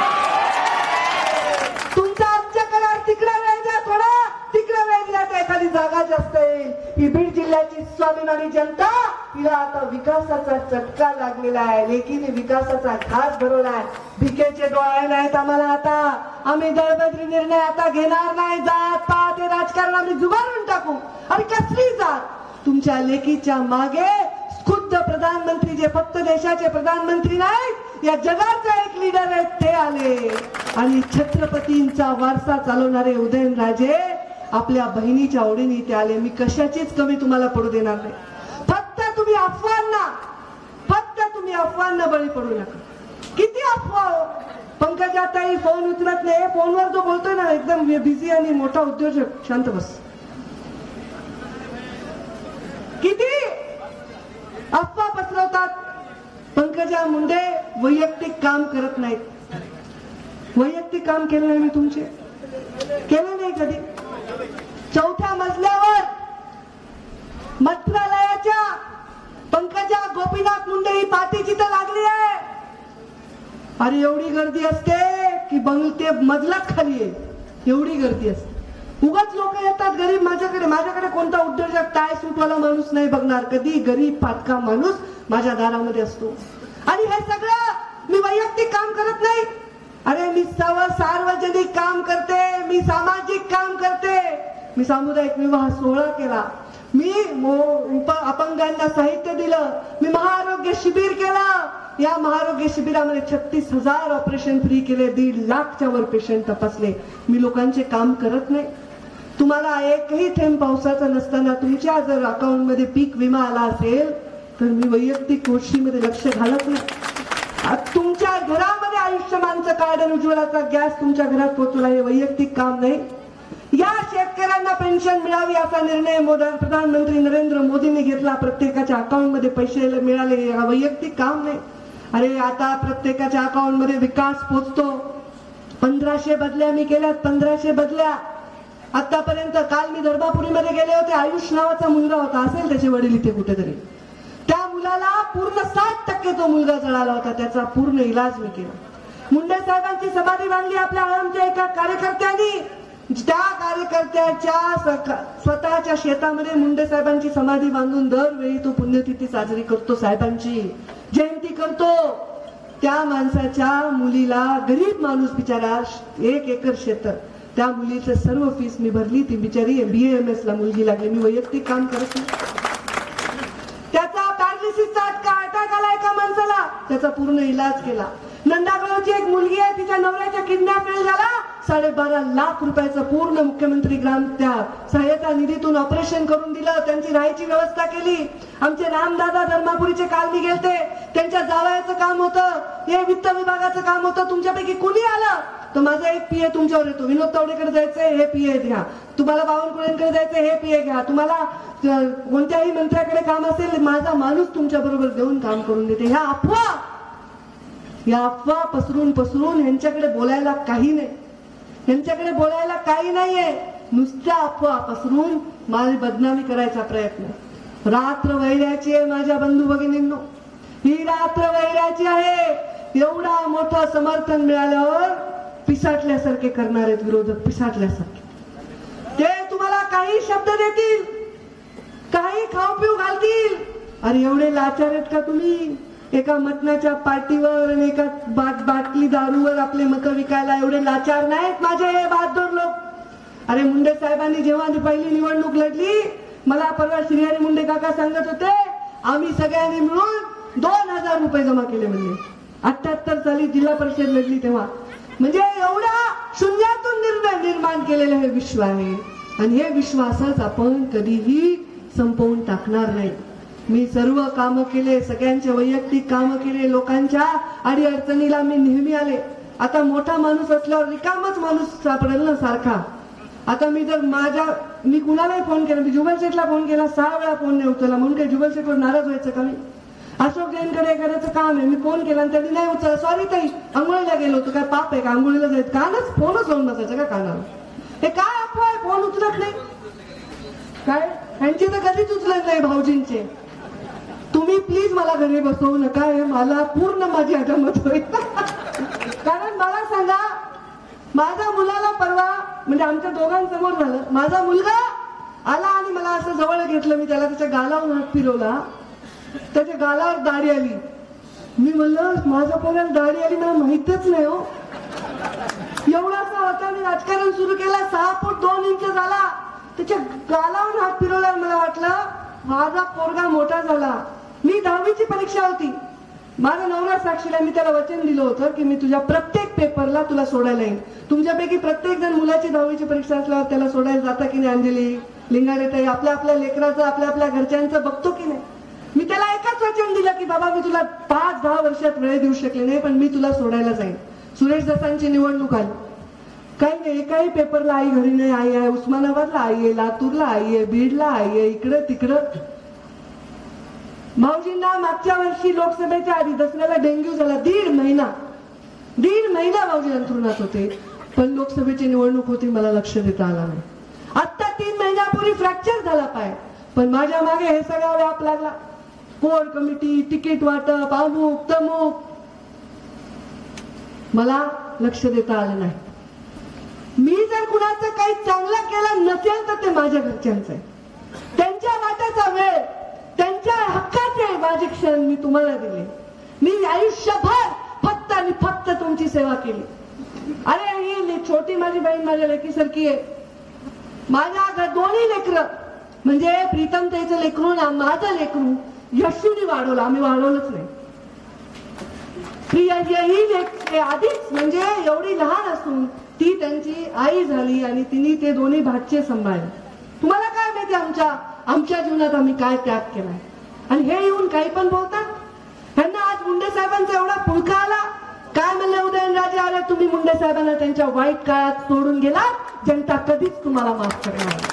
तुमचा आमच्याकडे तिकडे वेळ द्या, थोडा तिकडे वेळ दिला तर एखादी जागा जास्त येईल. ही बीड जिल्ह्याची स्वाभिमानी जनता, तिला आता विकासाचा चटका लागलेला आहे. लेकीने विकासाचा घास भरवलाय. भिकेचे डोळे नाहीत आम्हाला आता. आम्ही दळबद्री निर्णय आता घेणार नाही. जात पात हे राजकारण आम्ही जुगारून टाकू. आणि कसली जात? तुमच्या लेकीच्या मागे खुद्द प्रधानमंत्री, जे फक्त देशाचे प्रधानमंत्री नाहीत, या जगाचा एक लीडर आहेत, ते आले. आणि छत्रपतींचा वारसा चालवणारे उदयनराजे आपल्या बहिणीच्या ओढीने इथे आले. मी कशाचीच कमी तुम्हाला पडू देणार नाही. फक्त तुम्ही अफवांना फक्त तुम्ही अफवांना बळी पडू नका. किती अफवा हो. पंकजाताई फोन उचलत नाही. फोनवर जो बोलतोय ना एकदम बिझी आणि मोठा उद्योजक, शांत बस. किती अफवा पसरवतात. पंकजा मुंडे वैयक्तिक काम करत नाहीत. वैयक्तिक काम केलं नाही मी तुमचे, केलं नाही कधी. चौथ्या मजल्यावर मंत्रालयाच्या पंकजा गोपीनाथ मुंडे ही पाठी जिथं लागली आहे, अरे एवढी गर्दी असते की बंगले मजलाच खाली आहे, एवढी गर्दी असते. उगाच लोक येतात गरीब. माझ्याकडे माझ्याकडे कोणता उद्योजक टाय सूटवाला माणूस नाही बघणार कधी. गरीब फाटका माणूस माझ्या दारामध्ये असतो. आणि हे सगळं मी वैयक्तिक काम करत नाही. अरे मी सर्व सार्वजनिक काम करते, मी सामाजिक काम करते. मी सामुदायिक विवाह सोहळा केला, मी अपंगांना साहित्य दिलं, मी महाआरोग्य शिबिर केलं. या महाआरोग्य शिबिरामध्ये छत्तीस हजार ऑपरेशन फ्री केले, दीड लाखच्या वर पेशंट तपासले. मी लोकांचे काम करत नाही. तुम्हाला एकही थेंब पावसाचा नसताना तुमच्या जर अकाउंट मध्ये पीक विमा आला असेल तर मी वैयक्तिक गोष्टीमध्ये लक्ष घालत नाही. तुमच्या घरामध्ये आयुष्यमानचं कार्ड आणि उज्ज्वलाचा गॅस तुमच्या घरात पोहोचवला हे वैयक्तिक काम नाही. या शेतकऱ्यांना पेन्शन मिळावी असा निर्णय प्रधानमंत्री नरेंद्र मोदींनी घेतला. प्रत्येकाच्या अकाउंट मध्ये पैसे मिळाले हे वैयक्तिक काम नाही. अरे आता प्रत्येकाच्या अकाउंट मध्ये विकास पोचतो. पंधराशे बदल्या मी केल्यात, पंधराशे बदल्या आतापर्यंत. काल मी दर्भापुरीमध्ये गेले होते. आयुष नावाचा मुलगा होता, असेल त्याचे वडील इथे कुठेतरी. त्या मुलाला पूर्ण साठ टक्के तो मुलगा जळाला होता, त्याचा पूर्ण इलाज मी केला. मुंडे साहेबांची समाधी बांधली आपल्या आळमच्या एका कार्यकर्त्यांनी. त्या कार्यकर्त्याच्या स्वतःच्या शेतामध्ये मुंडे साहेबांची समाधी बांधून दरवेळी तो पुण्यतिथी साजरी करतो, साहेबांची जयंती करतो. त्या माणसाच्या मुलीला, गरीब माणूस बिचारा, एक एकर शेत, त्या मुलीचं सर्व फीस मी भरली. ती बिचारी बीएमएस ला मुलगी लागली. मी वैयक्तिक काम करत नाही. त्याचा पॅरालिसिसचा अटॅक आला एका माणसाला, त्याचा पूर्ण इलाज केला. नंदागळची एक मुलगी आहे, तिच्या नवऱ्याच्या किडनॅप फेल झाला. साडेबारा लाख रुपयाचं पूर्ण मुख्यमंत्री ग्राम त्या सहायता निधीतून ऑपरेशन करून दिलं. त्यांची राहायची व्यवस्था केली. आमचे रामदादा धर्मापुरीचे काल मी गेलते, त्यांच्या जावयाचं काम होतं, हे वित्त विभागाचं काम होतं. तुमच्यापैकी कुणी आलं तर माझा एक पीए तुमच्यावर येतो. विनोद तावडेकडे जायचंय, हे पीए घ्या. तुम्हाला बावनकुळेंकडे जायचंय, हे पीए घ्या. तुम्हाला कोणत्याही मंत्र्याकडे काम असेल, माझा माणूस तुमच्या बरोबर देऊन काम करून देते. ह्या अफवा, या अफवा पसरून पसरून यांच्याकडे बोलायला काही नाही. यांच्याकडे बोलायला काही नाहीये. नुसत्या अफवा पसरून माझी बदनामी करायचा प्रयत्न. रात्र वैऱ्याची आहे माझ्या बंधू भगिनींनो, ही रात्र वैऱ्याची आहे. एवढा मोठं समर्थन मिळाल्यावर पिसाटल्यासारखे करणार आहेत विरोधक, पिसाटल्यासारखे. ते तुम्हाला काही शब्द देतील, काही खाऊ पिऊ घालतील. अरे एवढे लाचार आहेत का तुम्ही? एका मतनाच्या पार्टीवर आणि एका बाट बाटली दारूवर आपले मतं विकायला एवढे लाचार नाहीत माझे हे बहादूर लोक. अरे मुंडे साहेबांनी जेव्हा पहिली निवडणूक लढली, मला परवा श्रीहरी मुंडे काका सांगत होते, आम्ही सगळ्यांनी मिळून दोन हजार रुपये जमा केले. म्हणजे अठ्याहत्तर साली जिल्हा परिषद लढली तेव्हा. म्हणजे एवढा शून्यातून निर्णय निर्माण केलेलं हे विश्व आहे. आणि हे विश्वासच आपण कधीही संपवून टाकणार नाही. मी सर्व कामं केले, सगळ्यांचे वैयक्तिक कामं केले, लोकांच्या अडी अडचणीला मी नेहमी आले. आता मोठा माणूस असल्यावर रिकामच माणूस सापडेल ना सारखा. आता मी जर माझ्या मी कुणालाही फोन केला, मी जुगल शेठला फोन केला, सहा वेळा फोन नाही उचलला, म्हणून काही जुगल शेठवर नाराज व्हायचं का मी? अशोक जैनकडे करायचं काम आहे, मी फोन केला आणि त्यांनी नाही उचलला. सॉरी ताई, आंघोळीला गेलो होतो, काय पाप आहे का आंघोळीला जायचं? कानच फोनच लावून बसायचं का कानाला? हे काय अफवा आहे, फोन उचलत नाही काय? यांची तर कधीच उचलत नाही भाऊजींचे. तुम्ही प्लीज मला घरी बसवू नका, हे मला पूर्ण माझी अजमत होईल. कारण मला सांगा, माझ्या मुलाला परवा, म्हणजे आमच्या दोघांसमोर झालं, माझा मुलगा आला आणि मला असं जवळ घेतलं. मी त्याला त्याच्या गालावर हात फिरवला, त्याच्या गालावर दाढी आली. मी म्हणलं माझ्या पोराला दाढी आली, मला माहितच नाही हो. एवढासा होता, मी राजकारण सुरू केला, सहा फूट दोन इंच झाला. त्याच्या गालावर हात फिरवला. मला वाटलं माझा पोरगा मोठा झाला. मी दहावीची परीक्षा होती, माझा नवरा साक्षीला मी त्याला वचन दिलं होतं की मी तुझ्या प्रत्येक पेपरला तुला सोडायला येईन. तुमच्यापैकी प्रत्येक जण मुलाची दहावीची परीक्षा असल्यावर त्याला सोडायला जाता की नाही? अंजली, लिंगारेताई, आपल्या आपल्या लेकराचं, आपल्या आपल्या घरच्यांचं बघतो की नाही? मी त्याला एकच वचन दिलं की बाबा मी तुला पाच दहा वर्षात वेळ देऊ शकले नाही, पण मी तुला सोडायला जाईन. सुरेश दसांची निवडणूक आली, काही नाही, एकाही पेपरला आई घरी नाही. आई आहे उस्मानाबादला, आई आहे लातूरला, आई आहे बीडला, आई आहे इकडं तिकडं. भाऊजींना मागच्या वर्षी लोकसभेच्या आधी दसऱ्याला डेंग्यू झाला. दीड महिना दीड महिना भाऊजी अंथरुणात होते. पण लोकसभेची निवडणूक होती, मला लक्ष देता आला नाही. आता तीन महिन्यापूर्वी फ्रॅक्चर झाला पाय, पण माझ्या मागे हे सगळा व्याप लागला. कोर कमिटी, तिकीट वाटप, अमुक तमुक, मला लक्ष देता आलं नाही. मी जर कुणाचं काही चांगलं केलं नसेल तर ते माझ्या घरच्यांचं आहे. त्यांच्या वाट्याचा वेळ, त्यांच्या हक्काचे माझे क्षण मी तुम्हाला दिले. मी आयुष्यभर फक्त आणि फक्त तुमची सेवा केली. अरे ही छोटी माझी बहीण माझ्या लेकीसारखी आहे. माझ्या घर दोन्ही लेकरं म्हणजे प्रीतम ताईचं लेकरू ना माझं लेकरू यशूनी वाढवलं, आम्ही वाढवलंच नाही. ही लेक आधीच म्हणजे एवढी लहान असून ती त्यांची आई झाली आणि तिने ते दोन्ही भाचे सांभाळले. तुम्हाला काय माहिती आमच्या आमच्या जीवनात आम्ही काय त्याग केलाय. आणि हे येऊन काही पण बोलतात. ह्यांना आज मुंडे साहेबांचा एवढा पुळका आला. काय म्हणले उदयनराजे, आले तुम्ही मुंडे साहेबांना त्यांच्या वाईट काळात सोडून गेला, जनता कधीच तुम्हाला माफ करणार नाही.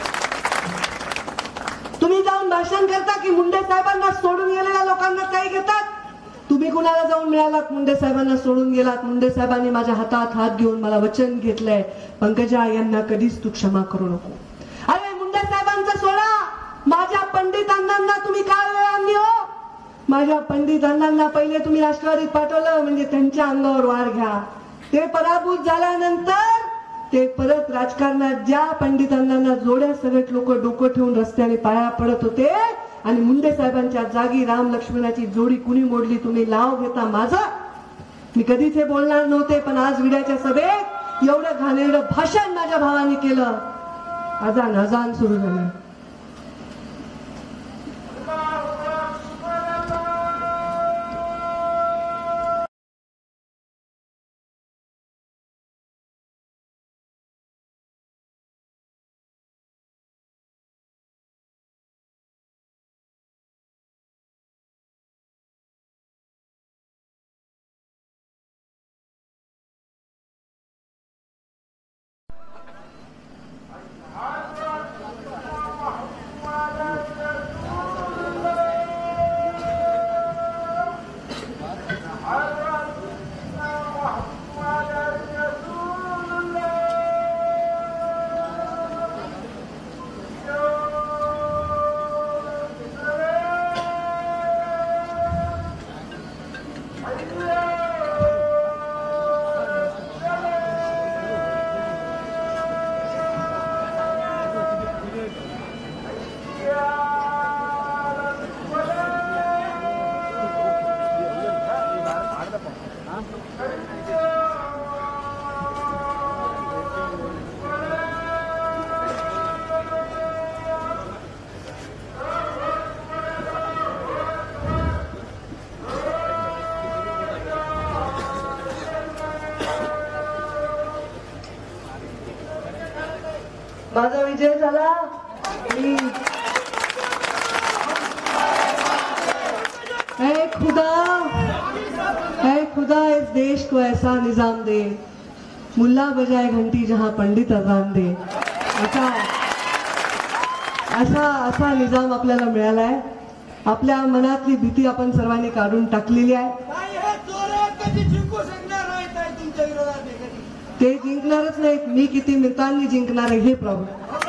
तुम्ही जाऊन भाषण करता की मुंडे साहेबांना सोडून गेलेल्या लोकांना काही घेतात. तुम्ही कुणाला जाऊन मिळालात, मुंडे साहेबांना सोडून गेलात. मुंडे साहेबांनी माझ्या हातात हात घेऊन मला वचन घेतलंय, पंकजा यांना कधीच तू क्षमा करू नको. अरे मुंडे साहेबांचा सोडा, माझ्या पंडित अण्णांना तुम्ही काय वेळ आणली हो. माझ्या पंडित अण्णांना पहिले तुम्ही राष्ट्रवादीत पाठवलं म्हणजे त्यांच्या अंगावर वार घ्या. ते पराभूत झाल्यानंतर ते परत राजकारणात ज्या पंडित अण्णांना जोड्या सगळं लोक डोकं ठेवून रस्त्याने पाया पडत होते आणि मुंडे साहेबांच्या जागी राम लक्ष्मणाची जोडी कुणी मोडली, तुम्ही लाव घेता माझं. मी कधीच हे बोलणार नव्हते, पण आज विड्याच्या सभेत एवढं घाणेरडं भाषण माझ्या भावाने केलं. अजान अजान सुरू झाली. माझा विजय झाला. ऐ खुदा, ऐ खुदा इस देश को ऐसा निजाम दे, मुल्ला बजाए घंटी जहां पंडित अजान दे. असा असा असा निजाम आपल्याला मिळालाय. आपल्या मनातली भीती आपण सर्वांनी काढून टाकलेली आहे. ते जिंकणारच नाहीत. मी किती मिनिटांनी जिंकणार आहे हे प्रॉब्लेम.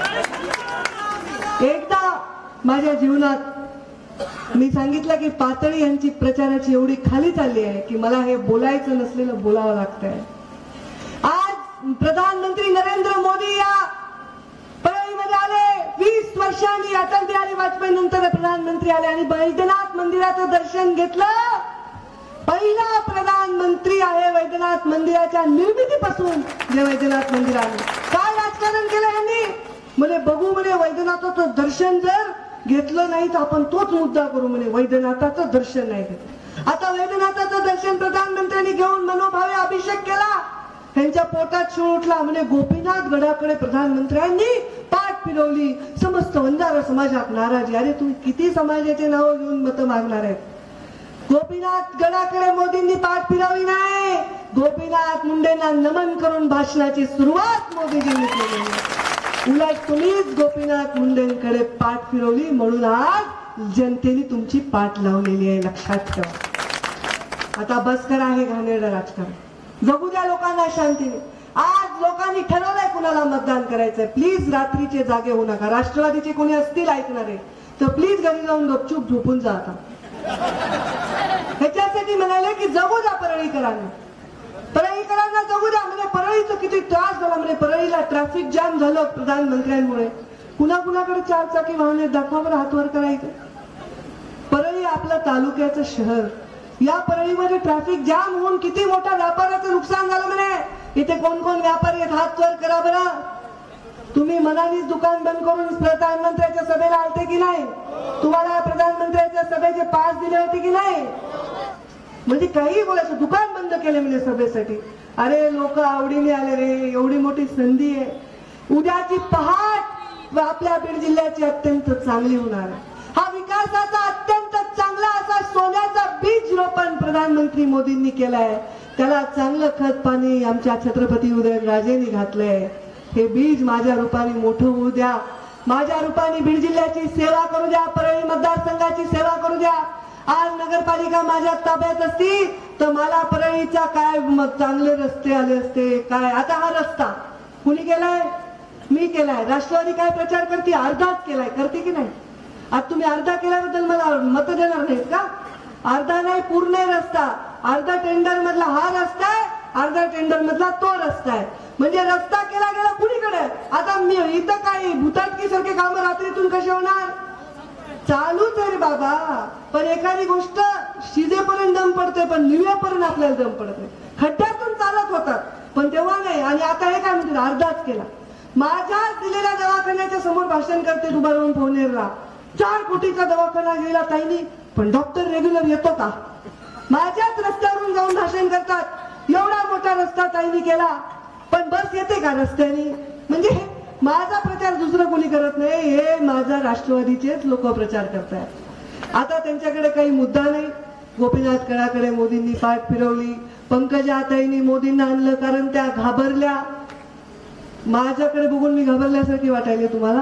एकदा माझ्या जीवनात मी सांगितलं की पातळी यांची प्रचाराची एवढी खाली चालली आहे की मला हे बोलायचं नसलेलं बोलावं लागतंय. आज प्रधानमंत्री नरेंद्र मोदी या परळीमध्ये आले. वीस वर्षांनी अटल बिहारी वाजपेयी नंतर प्रधानमंत्री आले आणि वैद्यनाथ मंदिराचं दर्शन घेतलं. पहिला प्रधानमंत्री आहे वैद्यनाथ मंदिराच्या निर्मितीपासून जे वैद्यनाथ मंदिर आहे. काय राजकारण केलं यांनी, म्हणे बघू म्हणे वैद्यनाथाचं दर्शन जर घेतलं नाही तर आपण तोच मुद्दा करू म्हणे. वैद्यनाथाचं दर्शन नाही घेतलं. आता वैद्यनाथाचं दर्शन प्रधानमंत्र्यांनी घेऊन मनोभावे अभिषेक केला. त्यांच्या पोटात शिळ उठला. म्हणे गोपीनाथ गडाकडे प्रधानमंत्र्यांनी पाठ फिरवली. समस्त वंजारा समाजात नाराजी. अरे तुम्ही किती समाजाचे नाव घेऊन मतं मागणार आहेत. गोपीनाथ गडाकडे मोदींनी पाठ फिरवली नाही. गोपीनाथ मुंडेंना नमन करून भाषणाची सुरुवात मोदीजींनी केली. उलट तुम्हीच गोपीनाथ मुंडेंकडे पाठ फिरवली म्हणून आज जनतेने तुमची पाठ लावलेली आहे, लक्षात ठेवा. आता बस करा हे घाणेरडं राजकारण, जगू द्या लोकांना शांतीने. आज लोकांनी ठरवलंय कुणाला मतदान करायचंय. प्लीज रात्रीचे जागे होऊ नका. राष्ट्रवादीचे कोणी असतील ऐकणारे तर प्लीज घरी जाऊन गपचूप झोपून जा. आता ह्याच्यासाठी म्हणाले की जगू द्या परळीकरांना, परळीकरांना जगू द्या. म्हणजे परळीचं किती त्रास झाला. म्हणजे परळीला ट्रॅफिक जाम झालं प्रधानमंत्र्यांमुळे. कुणा कुणाकडे चार चाकी वाहने दाखवा बरं, हातवर करायचं. परळी आपलं तालुक्याचं शहर, या परळीमध्ये ट्रॅफिक जाम होऊन किती मोठ्या व्यापाराचं नुकसान झालं. म्हणे इथे कोण कोण व्यापारी आहेत हात वर करा बरं. तुम्ही मनालीच दुकान बंद करून प्रधानमंत्र्यांच्या सभेला आलते की नाही? तुम्हाला प्रधानमंत्र्यांच्या सभेचे पास दिले होते की नाही? म्हणजे काही बोलायचं, दुकान बंद केले म्हणजे सभेसाठी. अरे लोक आवडीने आले रे, एवढी मोठी संधी आहे. उद्याची पहाट आपल्या बीड जिल्ह्याची अत्यंत चांगली होणार आहे. हा विकासाचा अत्यंत चांगला असा सोन्याचा बीज रोपण प्रधानमंत्री मोदींनी केलाय. त्याला चांगलं खत पाणी आमच्या छत्रपती उदयनराजेंनी घातलंय. हे बीज माझ्या रूपाने मोठं होऊ द्या. माझ्या रूपाने बीड जिल्ह्याची सेवा करू द्या, परळी मतदारसंघाची सेवा करू द्या. आज नगरपालिका माझ्या ताब्यात असती तर मला परळीचा काय चांगले रस्ते आले असते. काय आता हा रस्ता कुणी केलाय? मी केलाय. राष्ट्रवादी काय प्रचार करते? अर्धाच केलाय. करते की नाही? आज तुम्ही अर्धा केल्याबद्दल मला मत देणार नाहीत का? अर्धा नाही, पूर्ण रस्ता. अर्धा टेंडर मधला हा रस्ता आहे, अर्धा टेंडर मधला तो रस्ता आहे. म्हणजे रस्ता केला गेला कुणीकडे? आता मी इथं काही भूताटकी सारखे कामं रात्रीतून कसे होणार? चालूच आहे रे बाबा. पण एखादी गोष्ट शिजेपर्यंत दम पडते, पण निव्यापर्यंत आपल्याला दम पडत नाही. खड्ड्यातून चालत होतात पण तेव्हा नाही. आणि आता हे काय म्हणते? अर्धाच केला. माझ्या दिलेल्या दवाखान्याच्या समोर भाषण करते दुबारून पवनेरला. चार कोटीचा दवाखाना गेला ताईनी, पण डॉक्टर रेग्युलर येतो का? माझ्याच रस्त्यावरून जाऊन भाषण करतात. एवढा मोठा रस्ता ताईनी केला, पण बस येते का रस्त्याने? म्हणजे माझा प्रचार दुसरं कोणी करत नाही, हे माझा राष्ट्रवादीचेच लोक प्रचार करतायत. आता त्यांच्याकडे काही मुद्दा नाही. गोपीनाथ कळाकडे मोदींनी पाठ फिरवली. पंकजा ताईंनी मोदींना आणलं कारण त्या घाबरल्या. माझ्याकडे बघून मी घाबरल्यासारखी वाटायले तुम्हाला?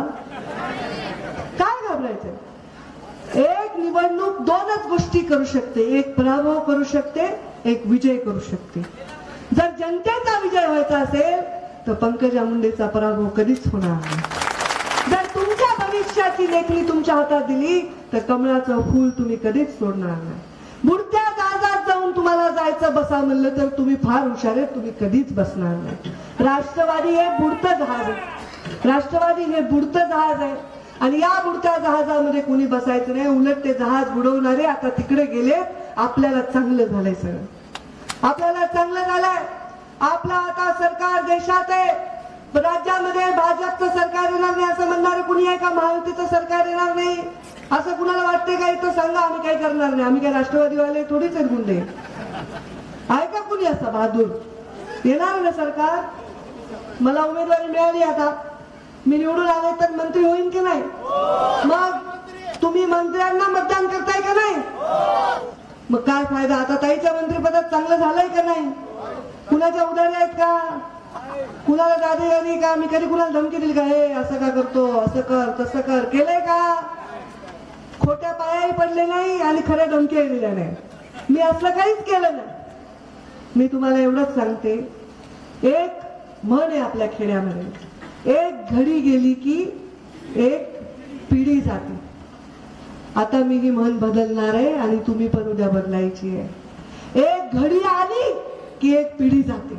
काय घाबरायचं? एक निवडणूक दोनच गोष्टी करू शकते, एक पराभव करू शकते, एक विजय करू शकते. जर जनतेचा विजय व्हायचा असेल तर पंकजा मुंडेचा पराभव कधीच होणार नाही. जर तुमच्या भविष्याची लेखणी तुमच्या हातात दिली तर कमळाचं फूल तुम्ही कधीच सोडणार नाही. बुडत्या जहाजात जाऊन तुम्हाला जायचं बसा म्हणलं तर तुम्ही फार हुशार आहे, तुम्ही कधीच बसणार नाही. राष्ट्रवादी हे बुडतं जहाज आहे. राष्ट्रवादी हे बुडतं जहाज आहे आणि या बुडत्या जहाजामध्ये कोणी बसायचं नाही. उलट ते जहाज बुडवणारे आता तिकडे गेले. आपल्याला चांगलं झालंय सगळं. आपल्याला चांगलं झालंय. आपला आता सरकार देशात आहे. राज्यामध्ये भाजपचं सरकार येणार नाही असं म्हणणारे कुणी आहे का? महायुतीचं सरकार येणार नाही असं कुणाला वाटते का? इथं सांगा. आम्ही काही करणार नाही. आम्ही काय राष्ट्रवादीवाले थोडीच आहेत गुंडे आहे का? कुणी असं बहादूर? येणार ना सरकार. मला उमेदवारी मिळाली, आता मी निवडून आले तर मंत्री होईन की नाही? मग तुम्ही मंत्र्यांना मतदान करताय का नाही? मग काय फायदा? आता ताईच्या मंत्रिपदात चांगलं झालंय का नाही? कुणाच्या उदाहरण आहेत का? कुणाला दादी का? मी कधी कुणाला धमकी दिली का? हे असं का करतो, असं कर, तसं कर केलंय का? खोट्या पायाही पडले नाही आणि खऱ्या धमक्याही दिल्या नाही. मी असलं काहीच केलं नाही. मी तुम्हाला एवढंच सांगते, एक म्हण आहे आपल्या खेड्यामध्ये, एक घडी गेली की एक पिढी जाते. आता मी ही म्हण बदलणार आहे आणि तुम्ही पण उद्या बदलायची आहे. एक घडी आली की एक पिढी जाते.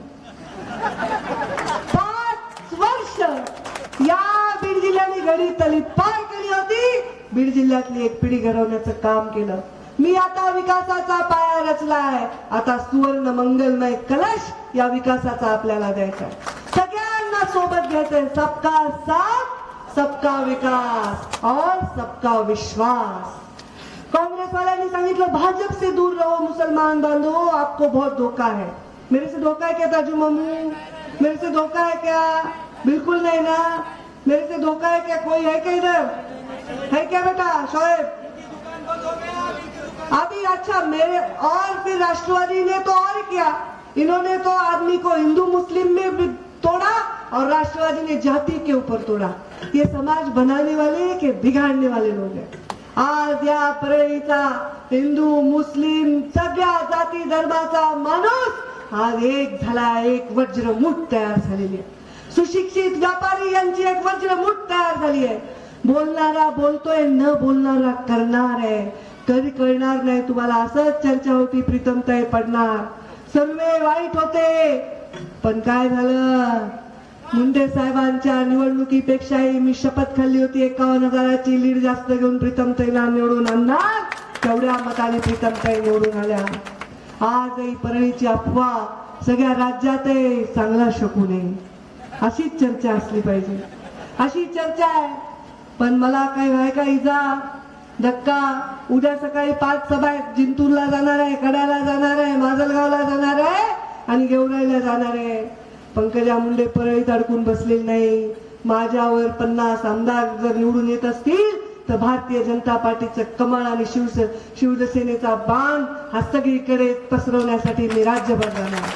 पाच वर्ष या बीड जिल्ह्याने घडी तली पार केली होती. बीड जिल्ह्यातली एक पिढी घडवण्याचं काम केलं. मी आता विकासाचा पाया रचलाय. आता सुवर्ण मंगलमय कलश या विकासाचा आपल्याला द्यायचा. सगळ्यांना सोबत घ्यायचंय. सबका साथ, सबका विकास और सबका विश्वास. कांग्रेस वाल्यांनी सांगितलं भाजप से दूर रहो मुसलमान बांधो, आपको बहुत धोखा है. मेरे से धोखा है क्या ताजू मामू? मेरे से धोखा है क्या? बिल्कुल नहीं ना. मेरे से धोखा है क्या? कोई है क्या इधर? है क्या बेटा शोएब? अभी अच्छा मेरे और फिर राष्ट्रवादी ने तो और क्या, इन्होंने तो आदमी को हिंदू मुस्लिम में भी तोड़ा और राष्ट्रवादी ने जाति के ऊपर तोड़ा. ये समाज बनाने वाले के बिगाड़ने वाले लोग हैं. आज या परळीचा हिंदू मुस्लिम सगळ्या जाती धर्माचा माणूस आज एक झाला, एक वज्रमुठ तयार झालेली आहे. सुशिक्षित व्यापारी यांची एक वज्रमुठ तयार झाली आहे. बोलणारा बोलतोय, न बोलणारा करणार आहे. कधी कळणार नाही तुम्हाला. असंच चर्चा होती, प्रीतमताई पडणार, सर्वे वाईट होते, पण काय झालं, मुंडे साहेबांच्या निवडणुकीपेक्षाही मी शपथ खाल्ली होती एकावन्न हजाराची लीड जास्त घेऊन प्रीतमताईला निवडून आणणार. तेवढ्या मताने प्रीतमताई निवडून आल्या. आजही परळीची अफवा सगळ्या राज्यात चांगला शकू नये, अशीच चर्चा असली पाहिजे. अशी चर्चा आहे. पण मला काही व्हाय का इजा धक्का. उद्या सकाळी पाच सभा आहेत. जिंतूरला जाणार आहे, कड्याला जाणार आहे, माजलगावला जाणार आहे आणि गेवराईला जाणार आहे. पंकजा मुंडे परळीत अडकून बसलेली नाही. माझ्यावर पन्नास आमदार जर निवडून येत असतील तर भारतीय जनता पार्टीचं कमळ आणि शिवसे शिवसेनेचा बाण हा सगळीकडे पसरवण्यासाठी मी राज्यभर जाणार.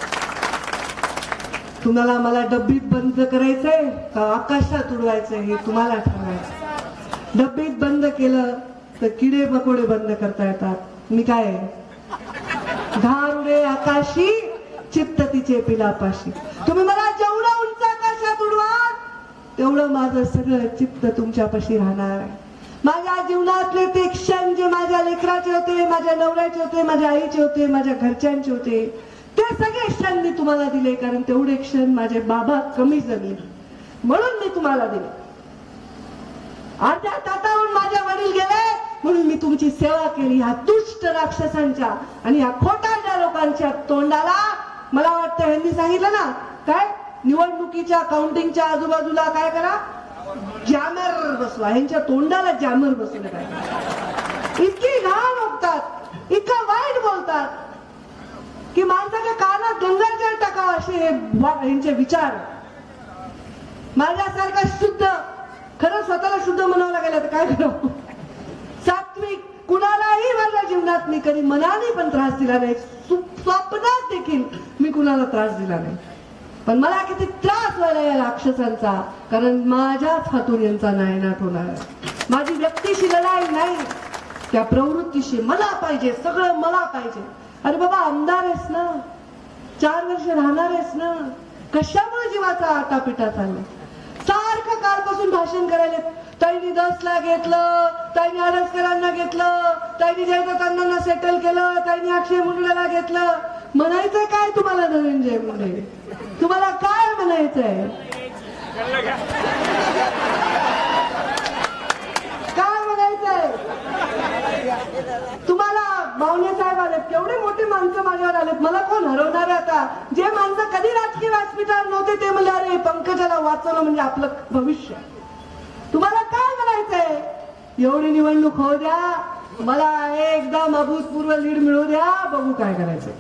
तुम्हाला मला डब्बीत बंद करायचंय का आकाशात उडवायचंय हे तुम्हाला ठरवायचं. डब्बीत बंद केलं तर किडे मकोडे बंद करता येतात. मी काय घारुडे आकाशी चित्त तिचे पिलापाशी. तुम्ही मला जेवढं उंच आकाशात उडवा तेवढं माझं सगळं चित्त तुमच्यापाशी राहणार आहे. माझ्या जीवनातले ते क्षण जे माझ्या लेकराचे होते, माझ्या नवऱ्याचे होते, माझ्या आईचे होते, माझ्या घरच्यांचे होते, ते सगळे क्षण मी तुम्हाला दिले. कारण तेवढे क्षण माझे बाबा कमी जगले म्हणून मी तुम्हाला दिले. अर्ध्या ताटावरून माझ्या वडील गेले म्हणून मी तुमची सेवा केली. ह्या दुष्ट राक्षसांच्या आणि ह्या खोटारड्या लोकांच्या तोंडाला मला वाटतं ह्यांनी सांगितलं ना काय, निवडणुकीच्या काउंटिंगच्या आजूबाजूला काय करा, जॅमर बसवा. ह्यांच्या तोंडाला जॅमर बसवलं काय. इतकी घाण ओकतात, इतका वाईट बोलतात की माणसाच्या कानात गंगाजल टाकावं असे ह्यांचे विचार. माझ्यासारखा शुद्ध, खरं स्वतःला शुद्ध म्हणावं लागेल तर काय करावं. सात्विक कुणालाही माझ्या जीवनात मी कधी मनाने पण त्रास दिला नाही. स्वप्नात देखील मी कुणाला त्रास दिला नाही. पण मला किती त्रास व्हायला या राक्षसांचा, कारण माझ्याच हातून यांचा नायनाट होणार आहे. माझी व्यक्तीशी लढाई नाही, त्या प्रवृत्तीशी मला पाहिजे, सगळं मला पाहिजे. अरे बाबा आमदार आहेस ना, चार वर्ष राहणार आहेस ना, कशामुळे जीवाचा आटापिटा चालला. सारखं कालपासून भाषण करायला, ताईंनी दसला घेतलं, ताईंनी आडसकरांना घेतलं, ताईंनी जयदत्तांना सेटल केलं, ताईंनी अक्षय मुंडेला घेतलं. म्हणायचंय काय तुम्हाला धनंजय मुंडे, तुम्हाला काय म्हणायचंय, काय म्हणायचंय तुम्हाला. बावणे साहेब आलेत, केवढे मोठे माणसं माझ्यावर आलेत, मला कोण हरवणार आहे आता. जे माणसं कधी राजकीय व्यासपीठावर नव्हते ते म्हणले अरे पंकजाला वाचवलं म्हणजे आपलं भविष्य. तुम्हाला काय म्हणायचंय. एवढी निवडणूक होऊ द्या, मला एकदम अभूतपूर्व लीड मिळू द्या, बघू काय करायचं.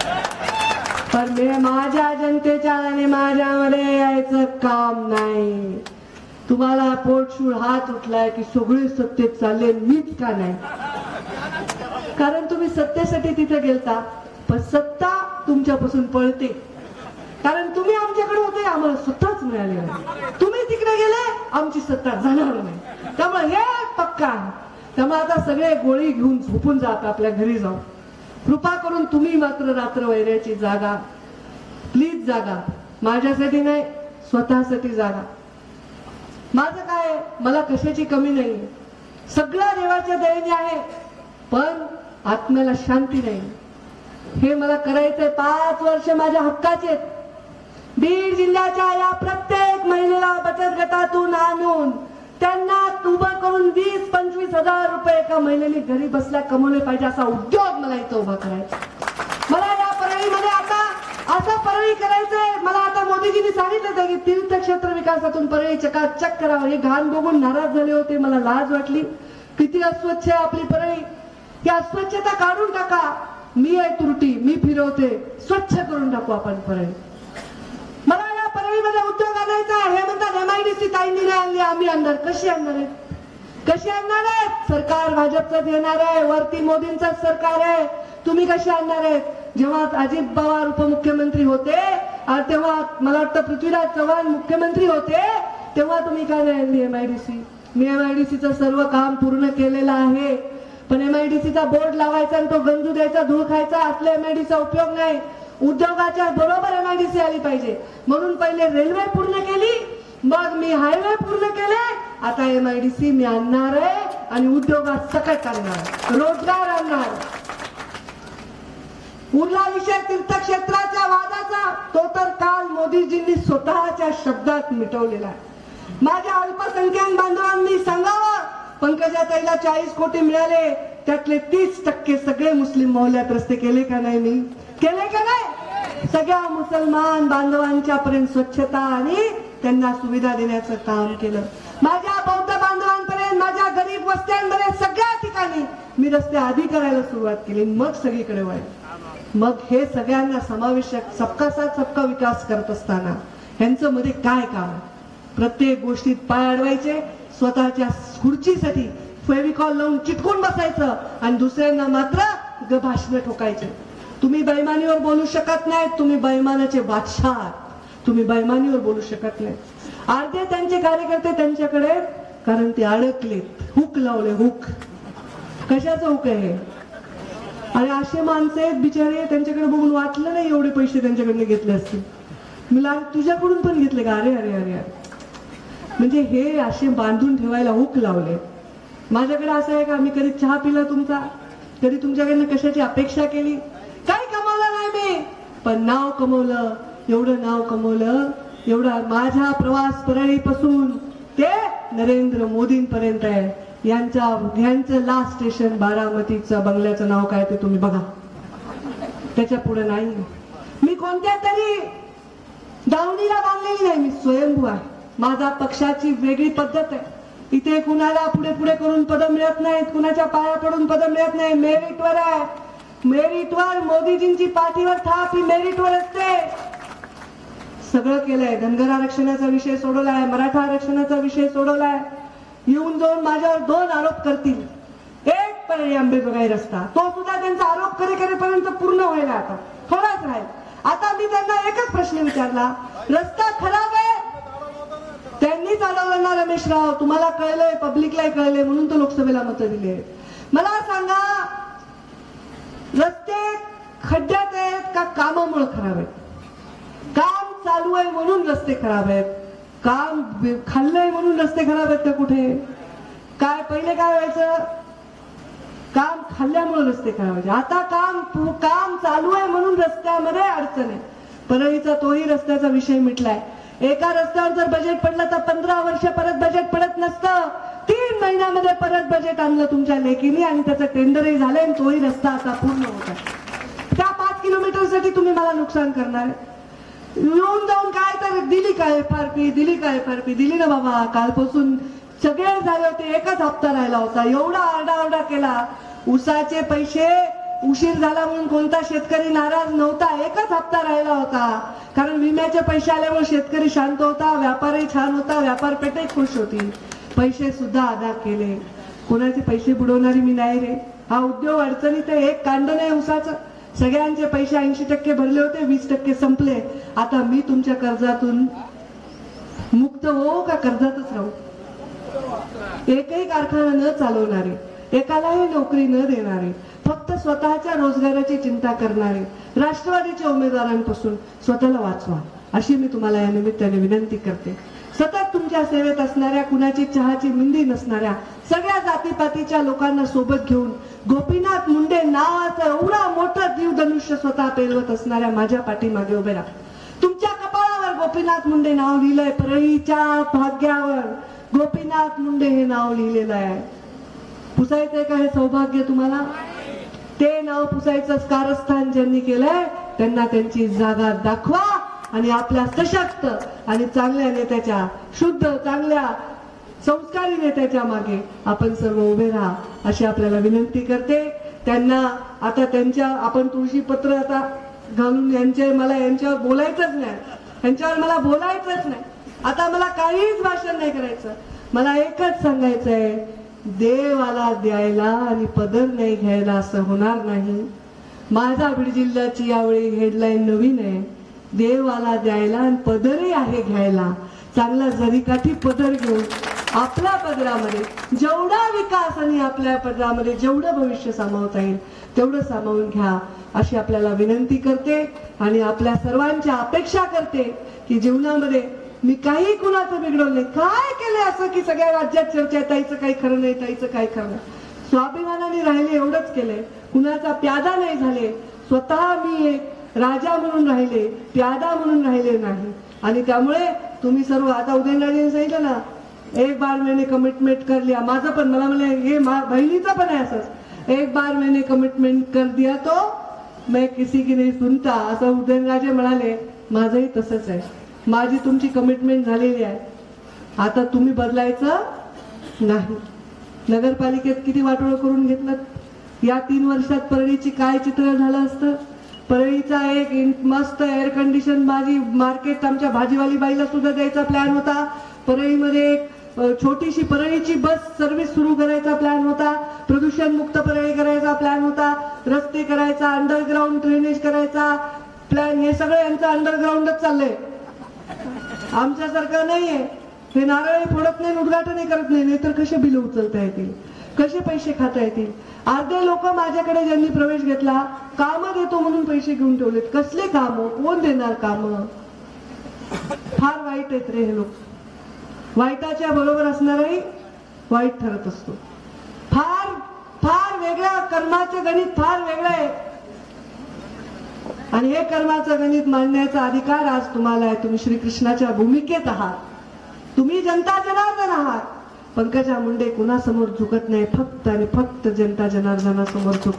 पण मी माझ्या जनतेच्या आणि माझ्यामध्ये यायचं काम नाही. तुम्हाला पोटशूळ हात उठलाय की सगळे सत्तेत चालले, मीच का नाही. कारण तुम्ही सत्तेसाठी तिथे गेलता, पण सत्ता तुमच्यापासून पळते. कारण तुम्ही आमच्याकडे होते, आम्हाला सत्ताच मिळाली नाही. तुम्ही तिकडे गेले, आमची सत्ता जाणार नाही. त्यामुळे हे पक्का. त्यामुळे आता सगळे गोळी घेऊन झोपून जात आपल्या घरी जाऊ. कृपा करून तुम्ही मात्र रात्र वैऱ्याची जागा, प्लीज जागा. माझ्यासाठी नाही, स्वतःसाठी जागा. माझं काय, मला कशाची कमी नाही, सगळं देवाच्या दयेने आहे, पण आत्म्याला शांती नाही. हे मला करायचंय. पाच वर्ष माझ्या हक्काचे. बीड जिल्ह्याच्या या प्रत्येक महिलेला बचत गटातून आणून त्यांना उभं करून वीस पंचवीस हजार रुपये एका महिलेने घरी बसल्या कमवले पाहिजे, असा उद्योग मला इथं उभा करायचा. मला या परळीमध्ये आता असं परळी करायचंय. मला आता मोदीजींनी सांगितलं होतं की तीर्थक्षेत्र विकासातून परळी चकाचक करावं. हे घाण बघून नाराज झाले होते, मला लाज वाटली. किती अस्वच्छ आहे आपली परळी. ती अस्वच्छता काढून टाका. मी आहे त्रुटी, मी फिरवते, स्वच्छ करून टाकू आपण परळी. मला या परळीमध्ये उद्योग आणायचा. हे म्हणतात एमआयडीसी ताईंनी नाही आणली, आम्ही आणणार. कशी आणणार आहेत, कशी आणणार आहेत. सरकार भाजपचं येणार आहे, वरती मोदींचंच सरकार आहे. तुम्ही कशी आणणार आहेत. जेव्हा अजित पवार उपमुख्यमंत्री होते तेव्हा मला वाटतं पृथ्वीराज चव्हाण मुख्यमंत्री होते, तेव्हा तुम्ही काय नाही आणली एमआयडीसी. मी एमआयडीसीचं सर्व काम पूर्ण केलेलं आहे, पण एमआयडीसीचा बोर्ड लावायचा आणि तो गंजू द्यायचा, धूळ खायचा असल्या एमआयडीसीचा उपयोग नाही. उद्योगाच्या बरोबर एमआयडीसी आली पाहिजे. म्हणून पहिले रेल्वे पूर्ण केली, मग मी हायवे पूर्ण केले, आता एमआयडीसी मी आणणार आहे आणि उद्योगात सकट आणणार, रोजगार आणणार. उरला विषय तीर्थक्षेत्राच्या वादाचा, तो तर काल मोदीजींनी स्वतःच्या शब्दात मिटवलेला आहे. माझ्या अल्पसंख्याक बांधवांनी सांगावं, पंकजाताईला चाळीस कोटी मिळाले, त्यातले तीस टक्के सगळे मुस्लिम मोहल्ल्यात रस्ते केले का नाही? मी केले का नाही? सगळ्या मुसलमान बांधवांच्या पर्यंत स्वच्छता आणि त्यांना सुविधा देण्याचं काम केलं. माझ्या बौद्ध बांधवांपर्यंत, माझ्या गरीब वस्त्यांमध्ये सगळ्या ठिकाणी मी रस्ते आधी करायला सुरुवात केली, मग सगळीकडे वळले. मग हे सगळ्यांना समावेशक सबका साथ सबका विकास करत असताना ह्यांचं मध्ये काय काम? प्रत्येक गोष्टीत पाय अडवायचे, स्वतःच्या खुर्चीसाठी फेविकॉल लावून चिटकून बसायचं आणि दुसऱ्यांना मात्र भाषण ठोकायचे. तुम्ही बैमानीवर बोलू शकत नाही, तुम्ही बैमानाचे बादशाह, तुम्ही बैमानीवर बोलू शकत नाही. अर्धे त्यांचे कार्यकर्ते त्यांच्याकडे, कारण ते अडकलेत, हुक लावले. हुक कशाचं हुक आहे? आणि असे माणसे बिचारे, त्यांच्याकडे बघून वाटलं नाही एवढे पैसे त्यांच्याकडनं घेतले असतील. मला तुझ्याकडून पण घेतले का? अरे अरे अरे अरे म्हणजे हे असे बांधून ठेवायला हुक लावले. माझ्याकडे असं आहे का? मी कधी चहा पिला तुमचा? कधी तुमच्याकडनं कशाची अपेक्षा केली? काही कमवलं नाही मी, पण नाव कमवलं. एवढं नाव कमवलं, एवढा माझा प्रवास परळीपासून ते नरेंद्र मोदींपर्यंत आहे. यांच्या यांचं लास्ट स्टेशन बारामतीचं बंगल्याचं नाव काय ते तुम्ही बघा, त्याच्या पुढे नाही. मी कोणत्या तरी दावणीला बांधलेली नाही, मी स्वयंभू आहे. माझा पक्षाची वेगळी पद्धत आहे. इथे कुणाला पुढे पुढे करून पद मिळत नाहीत, कुणाच्या पाया पडून पद मिळत नाही. मेरिटवर आहे, मेरिटवर. मोदीजींची पाठीवर थाप ही मेरिटवर असते. सगळं केलंय. धनगर आरक्षणाचा विषय सोडवलाय, मराठा आरक्षणाचा विषय सोडवलाय. येऊन जाऊन माझ्यावर दोन आरोप करतील. एक पर्यायी अंबेजोगाई रस्ता, तो सुद्धा त्यांचा आरोप करे करेपर्यंत पूर्ण व्हायला आता थोडाच राहील. आता मी त्यांना एकच प्रश्न विचारला, रस्ता खराब आहे, त्यांनी चालवलं ना रमेश राव, तुम्हाला कळलंय, पब्लिकला कळलंय, म्हणून तो लोकसभेला मतं दिली. मला सांगा, रस्ते खड्ड्यात आहेत का कामामुळे खराब आहेत? काम चालू आहे म्हणून रस्ते खराब आहेत, काम खाल्लंय म्हणून रस्ते खराब आहेत का कुठे? काय पहिले काय व्हायचं? काम खाल्ल्यामुळे रस्ते खराब व्हायचे. आता काम काम चालू आहे म्हणून रस्त्यामध्ये अडचण आहे. परळीचा तोही रस्त्याचा विषय मिटलाय. एका रस्त्यावर जर बजेट पडलं तर पंधरा वर्ष परत बजेट पडत नसतं. तीन महिन्यामध्ये परत बजेट आणलं तुमच्या लेकीनी आणि त्याचं टेंडरही झालंय आणि तोही रस्ता आता पूर्ण होत आहे. त्या पाच किलोमीटरसाठी तुम्ही मला नुकसान करणार आहे? येऊन जाऊन काय तर दिली काय एफआरपी, दिली काय एफआरपी? दिली ना बाबा. कालपासून सगळे झाले होते, एकच हप्ता राहिला होता. एवढा आरडाओरडा केला. ऊसाचे पैसे उशीर झाला म्हणून कोणता शेतकरी नाराज नव्हता. एकच हप्ता राहिला होता, कारण विम्याचे पैसे आल्यामुळे शेतकरी शांत होता, व्यापारही छान होता, व्यापारपेठही खुश होती. पैसे सुद्धा अदा केले. कोणाचे पैसे बुडवणारी मी नाही रे. हा उद्योग अडचणीत आहे. एक कांड नाही ऊसाचं. सगळ्यांचे पैसे ऐंशी टक्के भरले होते, वीस टक्के संपले. आता मी तुमच्या कर्जातून मुक्त हो का कर्जातच राहू? एकही कारखाना न चालवणारे, एकालाही नोकरी न देणारे, फक्त स्वतःच्या रोजगाराची चिंता करणारे राष्ट्रवादीच्या उमेदवारांपासून स्वतःला वाचवा, अशी मी तुम्हाला या निमित्ताने विनंती करते. सतत तुमच्या सेवेत असणाऱ्या, कुणाची चहाची मिंदी नसणाऱ्या सगळ्या जातीपातीच्या लोकांना सोबत घेऊन गोपीनाथ मुंडे नावाचं एवढा मोठं जीवधनुष्य स्वतः पेलवत असणाऱ्या माझ्या पाठीमागे उभे राहा. तुमच्या कपाळावर गोपीनाथ मुंडे नाव लिहिलंय. परळीच्या भाग्यावर गोपीनाथ मुंडे हे नाव लिहिलेलं आहे. पुसायचंय का हे सौभाग्य तुम्हाला? ते नाव पुसायचं कारस्थान ज्यांनी केलंय त्यांना त्यांची जागा दाखवा आणि आपल्या सशक्त आणि चांगल्या नेत्याच्या, शुद्ध चांगल्या संस्कारी नेत्याच्या मागे आपण सर्व उभे राहा, अशी आपल्याला विनंती करते. त्यांना आता त्यांच्या आपण तुळशी पत्र आता घालून यांचे मला यांच्यावर बोलायचंच नाही, यांच्यावर मला बोलायचंच नाही. आता मला काहीच भाषण नाही करायचं. मला एकच सांगायचंय, देव आला द्यायला आणि पदर नाही घ्यायला असं होणार नाही. माझा बीड जिल्ह्याची यावेळी हेडलाईन नवीन आहे. देव आला द्यायला आणि पदरही आहे घ्यायला. चांगला जरीकाठी पदर घेऊन आपल्या पदरामध्ये जेवढा विकास आणि आपल्या पदरामध्ये जेवढं भविष्य सामावता येईल तेवढं सामावून घ्या अशी आपल्याला विनंती करते आणि आपल्या सर्वांच्या अपेक्षा करते की जीवनामध्ये मी काही कुणाचं बिघडवलं नाही. काय केलंय असं की सगळ्या राज्यात चर्चा आहे, ताईचं काही खरं नाही, ताईचं काही खरं नाही. स्वाभिमानाने राहिले एवढंच केलंय, कुणाचा प्यादा नाही झाले. स्वतः मी एक राजा म्हणून राहिले, प्यादा म्हणून राहिले नाही. आणि त्यामुळे तुम्ही सर्व आता उदयनराजेंनी सांगितलं ना, एक बार मैंने कमिटमेंट कर लिया. माझं पण मला म्हणलं हे बहिणीचं पण आहे असंच, एक बार मैंने कमिटमेंट कर दिया तो मैं किसी की नहीं सुनता, असं उदयनराजे म्हणाले. माझंही तसंच आहे. माझी तुमची कमिटमेंट झालेली आहे. आता तुम्ही बदलायचं नाही. नगरपालिकेत किती वाटोळं करून घेतलं. या तीन वर्षात परळीची काय चित्र झालं असतं. परळीचा एक मस्त एअर कंडिशन माझी मार्केट आमच्या भाजीवाली बाईला सुद्धा द्यायचा प्लॅन होता. परळीमध्ये एक छोटीशी परळीची बस सर्व्हिस सुरू करायचा प्लॅन होता. प्रदूषण मुक्त परळी करायचा प्लॅन होता. रस्ते करायचा, अंडरग्राऊंड ड्रेनेज करायचा प्लॅन. हे सगळं यांचं अंडरग्राऊंडच चाललंय. आमच्यासारखं नाहीये. हे नारळी फोडत नाही, उद्घाटनही करत नाही. नाहीतर कसे बिल उचलता येतील, कसे पैसे खाता येतील. अर्धे लोक माझ्याकडे ज्यांनी प्रवेश घेतला काम देतो म्हणून पैसे घेऊन ठेवलेत. कसले काम, कोण देणार काम. फार वाईट आहेत रे हे लोक. वाईटाच्या बरोबर असणारही वाईट ठरत असतो. फार फार वेगळ्या कर्माचं गणित फार वेगळं आहे. आणि हे कर्माचं गणित मांडण्याचा अधिकार आज तुम्हाला आहे. तुम्ही श्रीकृष्णाच्या भूमिकेत आहात. तुम्ही जनता जनार्दन आहात. पंकजा मुंडे कुणासमोर झुकत नाही, फक्त आणि फक्त जनता जनार्दनासमोर झुक.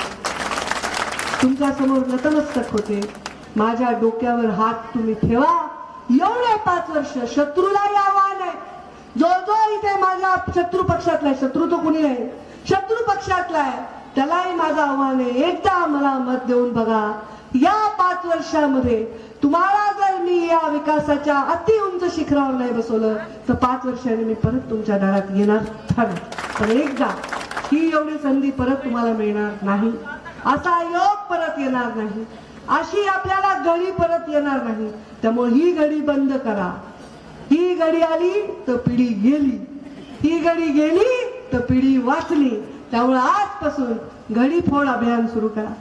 तुमच्या समोर नतमस्तक होते. माझ्या डोक्यावर हात तुम्ही ठेवा. एवढे पाच वर्ष शत्रूलाही आव्हान आहे. जो जो इथे माझ्या शत्रू पक्षातला आहे, शत्रू तो कुणी नाही, शत्रू पक्षातला आहे, त्यालाही माझं आव्हान आहे. एकदा मला मत देऊन बघा. या पाच वर्षामध्ये तुम्हाला जर मी या विकासाच्या अति उंच शिखरावर नाही बसवलं तर पाच वर्षांनी मी परत तुमच्या दारात येणार ठरलं. पण एकदा ही एवढी संधी परत तुम्हाला मिळणार नाही. असा योग परत येणार नाही. अशी आपल्याला घडी परत येणार नाही. त्यामुळे ही घडी बंद करा. ही घडी आली तर पिढी गेली, ही घडी गेली तर पिढी वाचली. त्यामुळे आजपासून घडी फोड अभियान सुरू करा.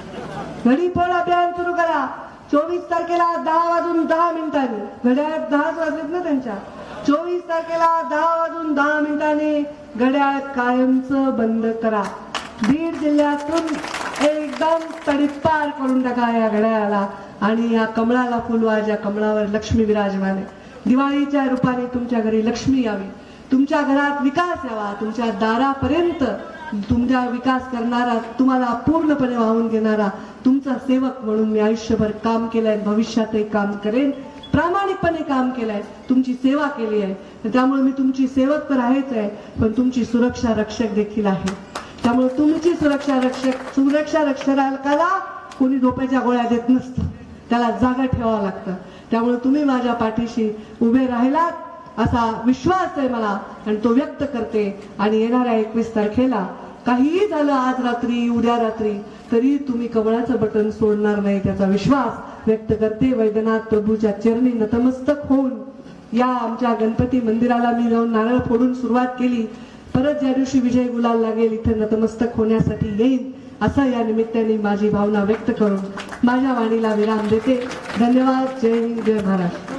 घडी फोड अभियान सुरू करा. चोवीस तारखेला दहा वाजून दहा मिनिटांनी घड्याळात दहाच वाजलेत ना त्यांच्या. चोवीस तारखेला दहा वाजून दहा मिनिटांनी घड्याळ कायमचं बंद करा. बीड जिल्ह्यातून एकदम तडीपार करून टाका या घड्याळाला. आणि या कमळाला फुलवा, ज्या कमळावर लक्ष्मी विराजमान आहे. दिवाळीच्या रूपाने तुमच्या घरी लक्ष्मी यावी, तुमच्या घरात विकास यावा. तुमच्या दारापर्यंत तुमचा विकास करणारा, तुम्हाला पूर्णपणे वाहून घेणारा तुमचा सेवक म्हणून मी आयुष्यभर काम केलंय, भविष्यातही काम करेन. प्रामाणिकपणे काम केलंय, तुमची सेवा केली आहे. त्यामुळे मी तुमची सेवक तर आहेच आहे, पण तुमची सुरक्षा रक्षक देखील आहे. त्यामुळे तुमची सुरक्षा रक्षक सुरक्षा रक्षकाला कोणी झोपेच्या गोळ्या देत नसतं, त्याला जागा ठेवावं लागतं. त्यामुळे तुम्ही माझ्या पाठीशी उभे राहिलात असा विश्वास आहे मला आणि तो व्यक्त करते. आणि येणाऱ्या एकवीस तारखेला काहीही झालं, आज रात्री उद्या रात्री, तरी तुम्ही कमळाचं बटन सोडणार नाही त्याचा विश्वास व्यक्त करते. वैद्यनाथ प्रभूच्या चरणी नतमस्तक होऊन या आमच्या गणपती मंदिराला मी जाऊन नारळ फोडून सुरुवात केली. परत ज्या दिवशी विजय गुलाल लागेल इथे नतमस्तक होण्यासाठी येईन असं या निमित्ताने माझी भावना व्यक्त करून माझ्या वाणीला विराम देते. धन्यवाद. जय हिंद, जय महाराष्ट्र.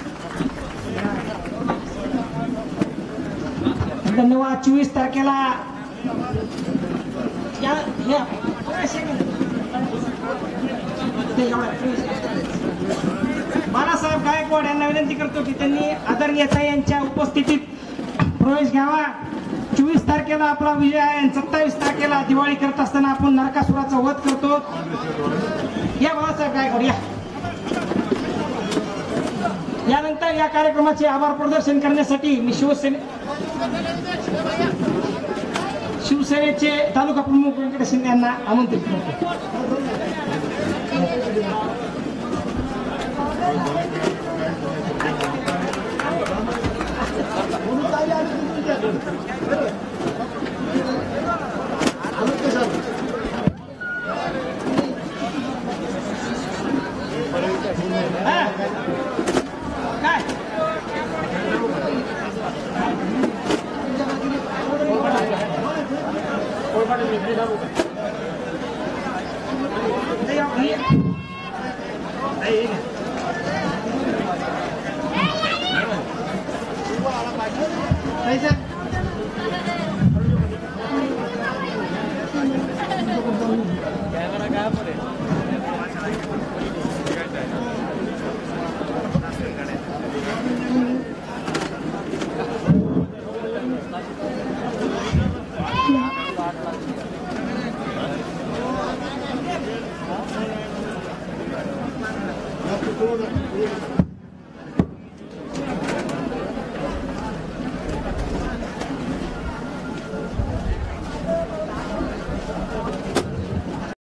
धन्यवाद. चोवीस तारखेला बाळासाहेब गायकवाड यांना विनंती करतो की त्यांनी आदरणीय यांच्या उपस्थितीत प्रवेश घ्यावा. चोवीस तारखेला आपला विजय आहे आणि सत्तावीस तारखेला दिवाळी करत असताना आपण नरकासुराचा वध करतो. या बाळासाहेब गायकवाड या. यानंतर या कार्यक्रमाचे आभार प्रदर्शन करण्यासाठी मी शिवसेने शिवसेनेचे तालुका प्रमुख व्यंकटेश शिंदे यांना आमंत्रित करतो. काय पैसे Thank you.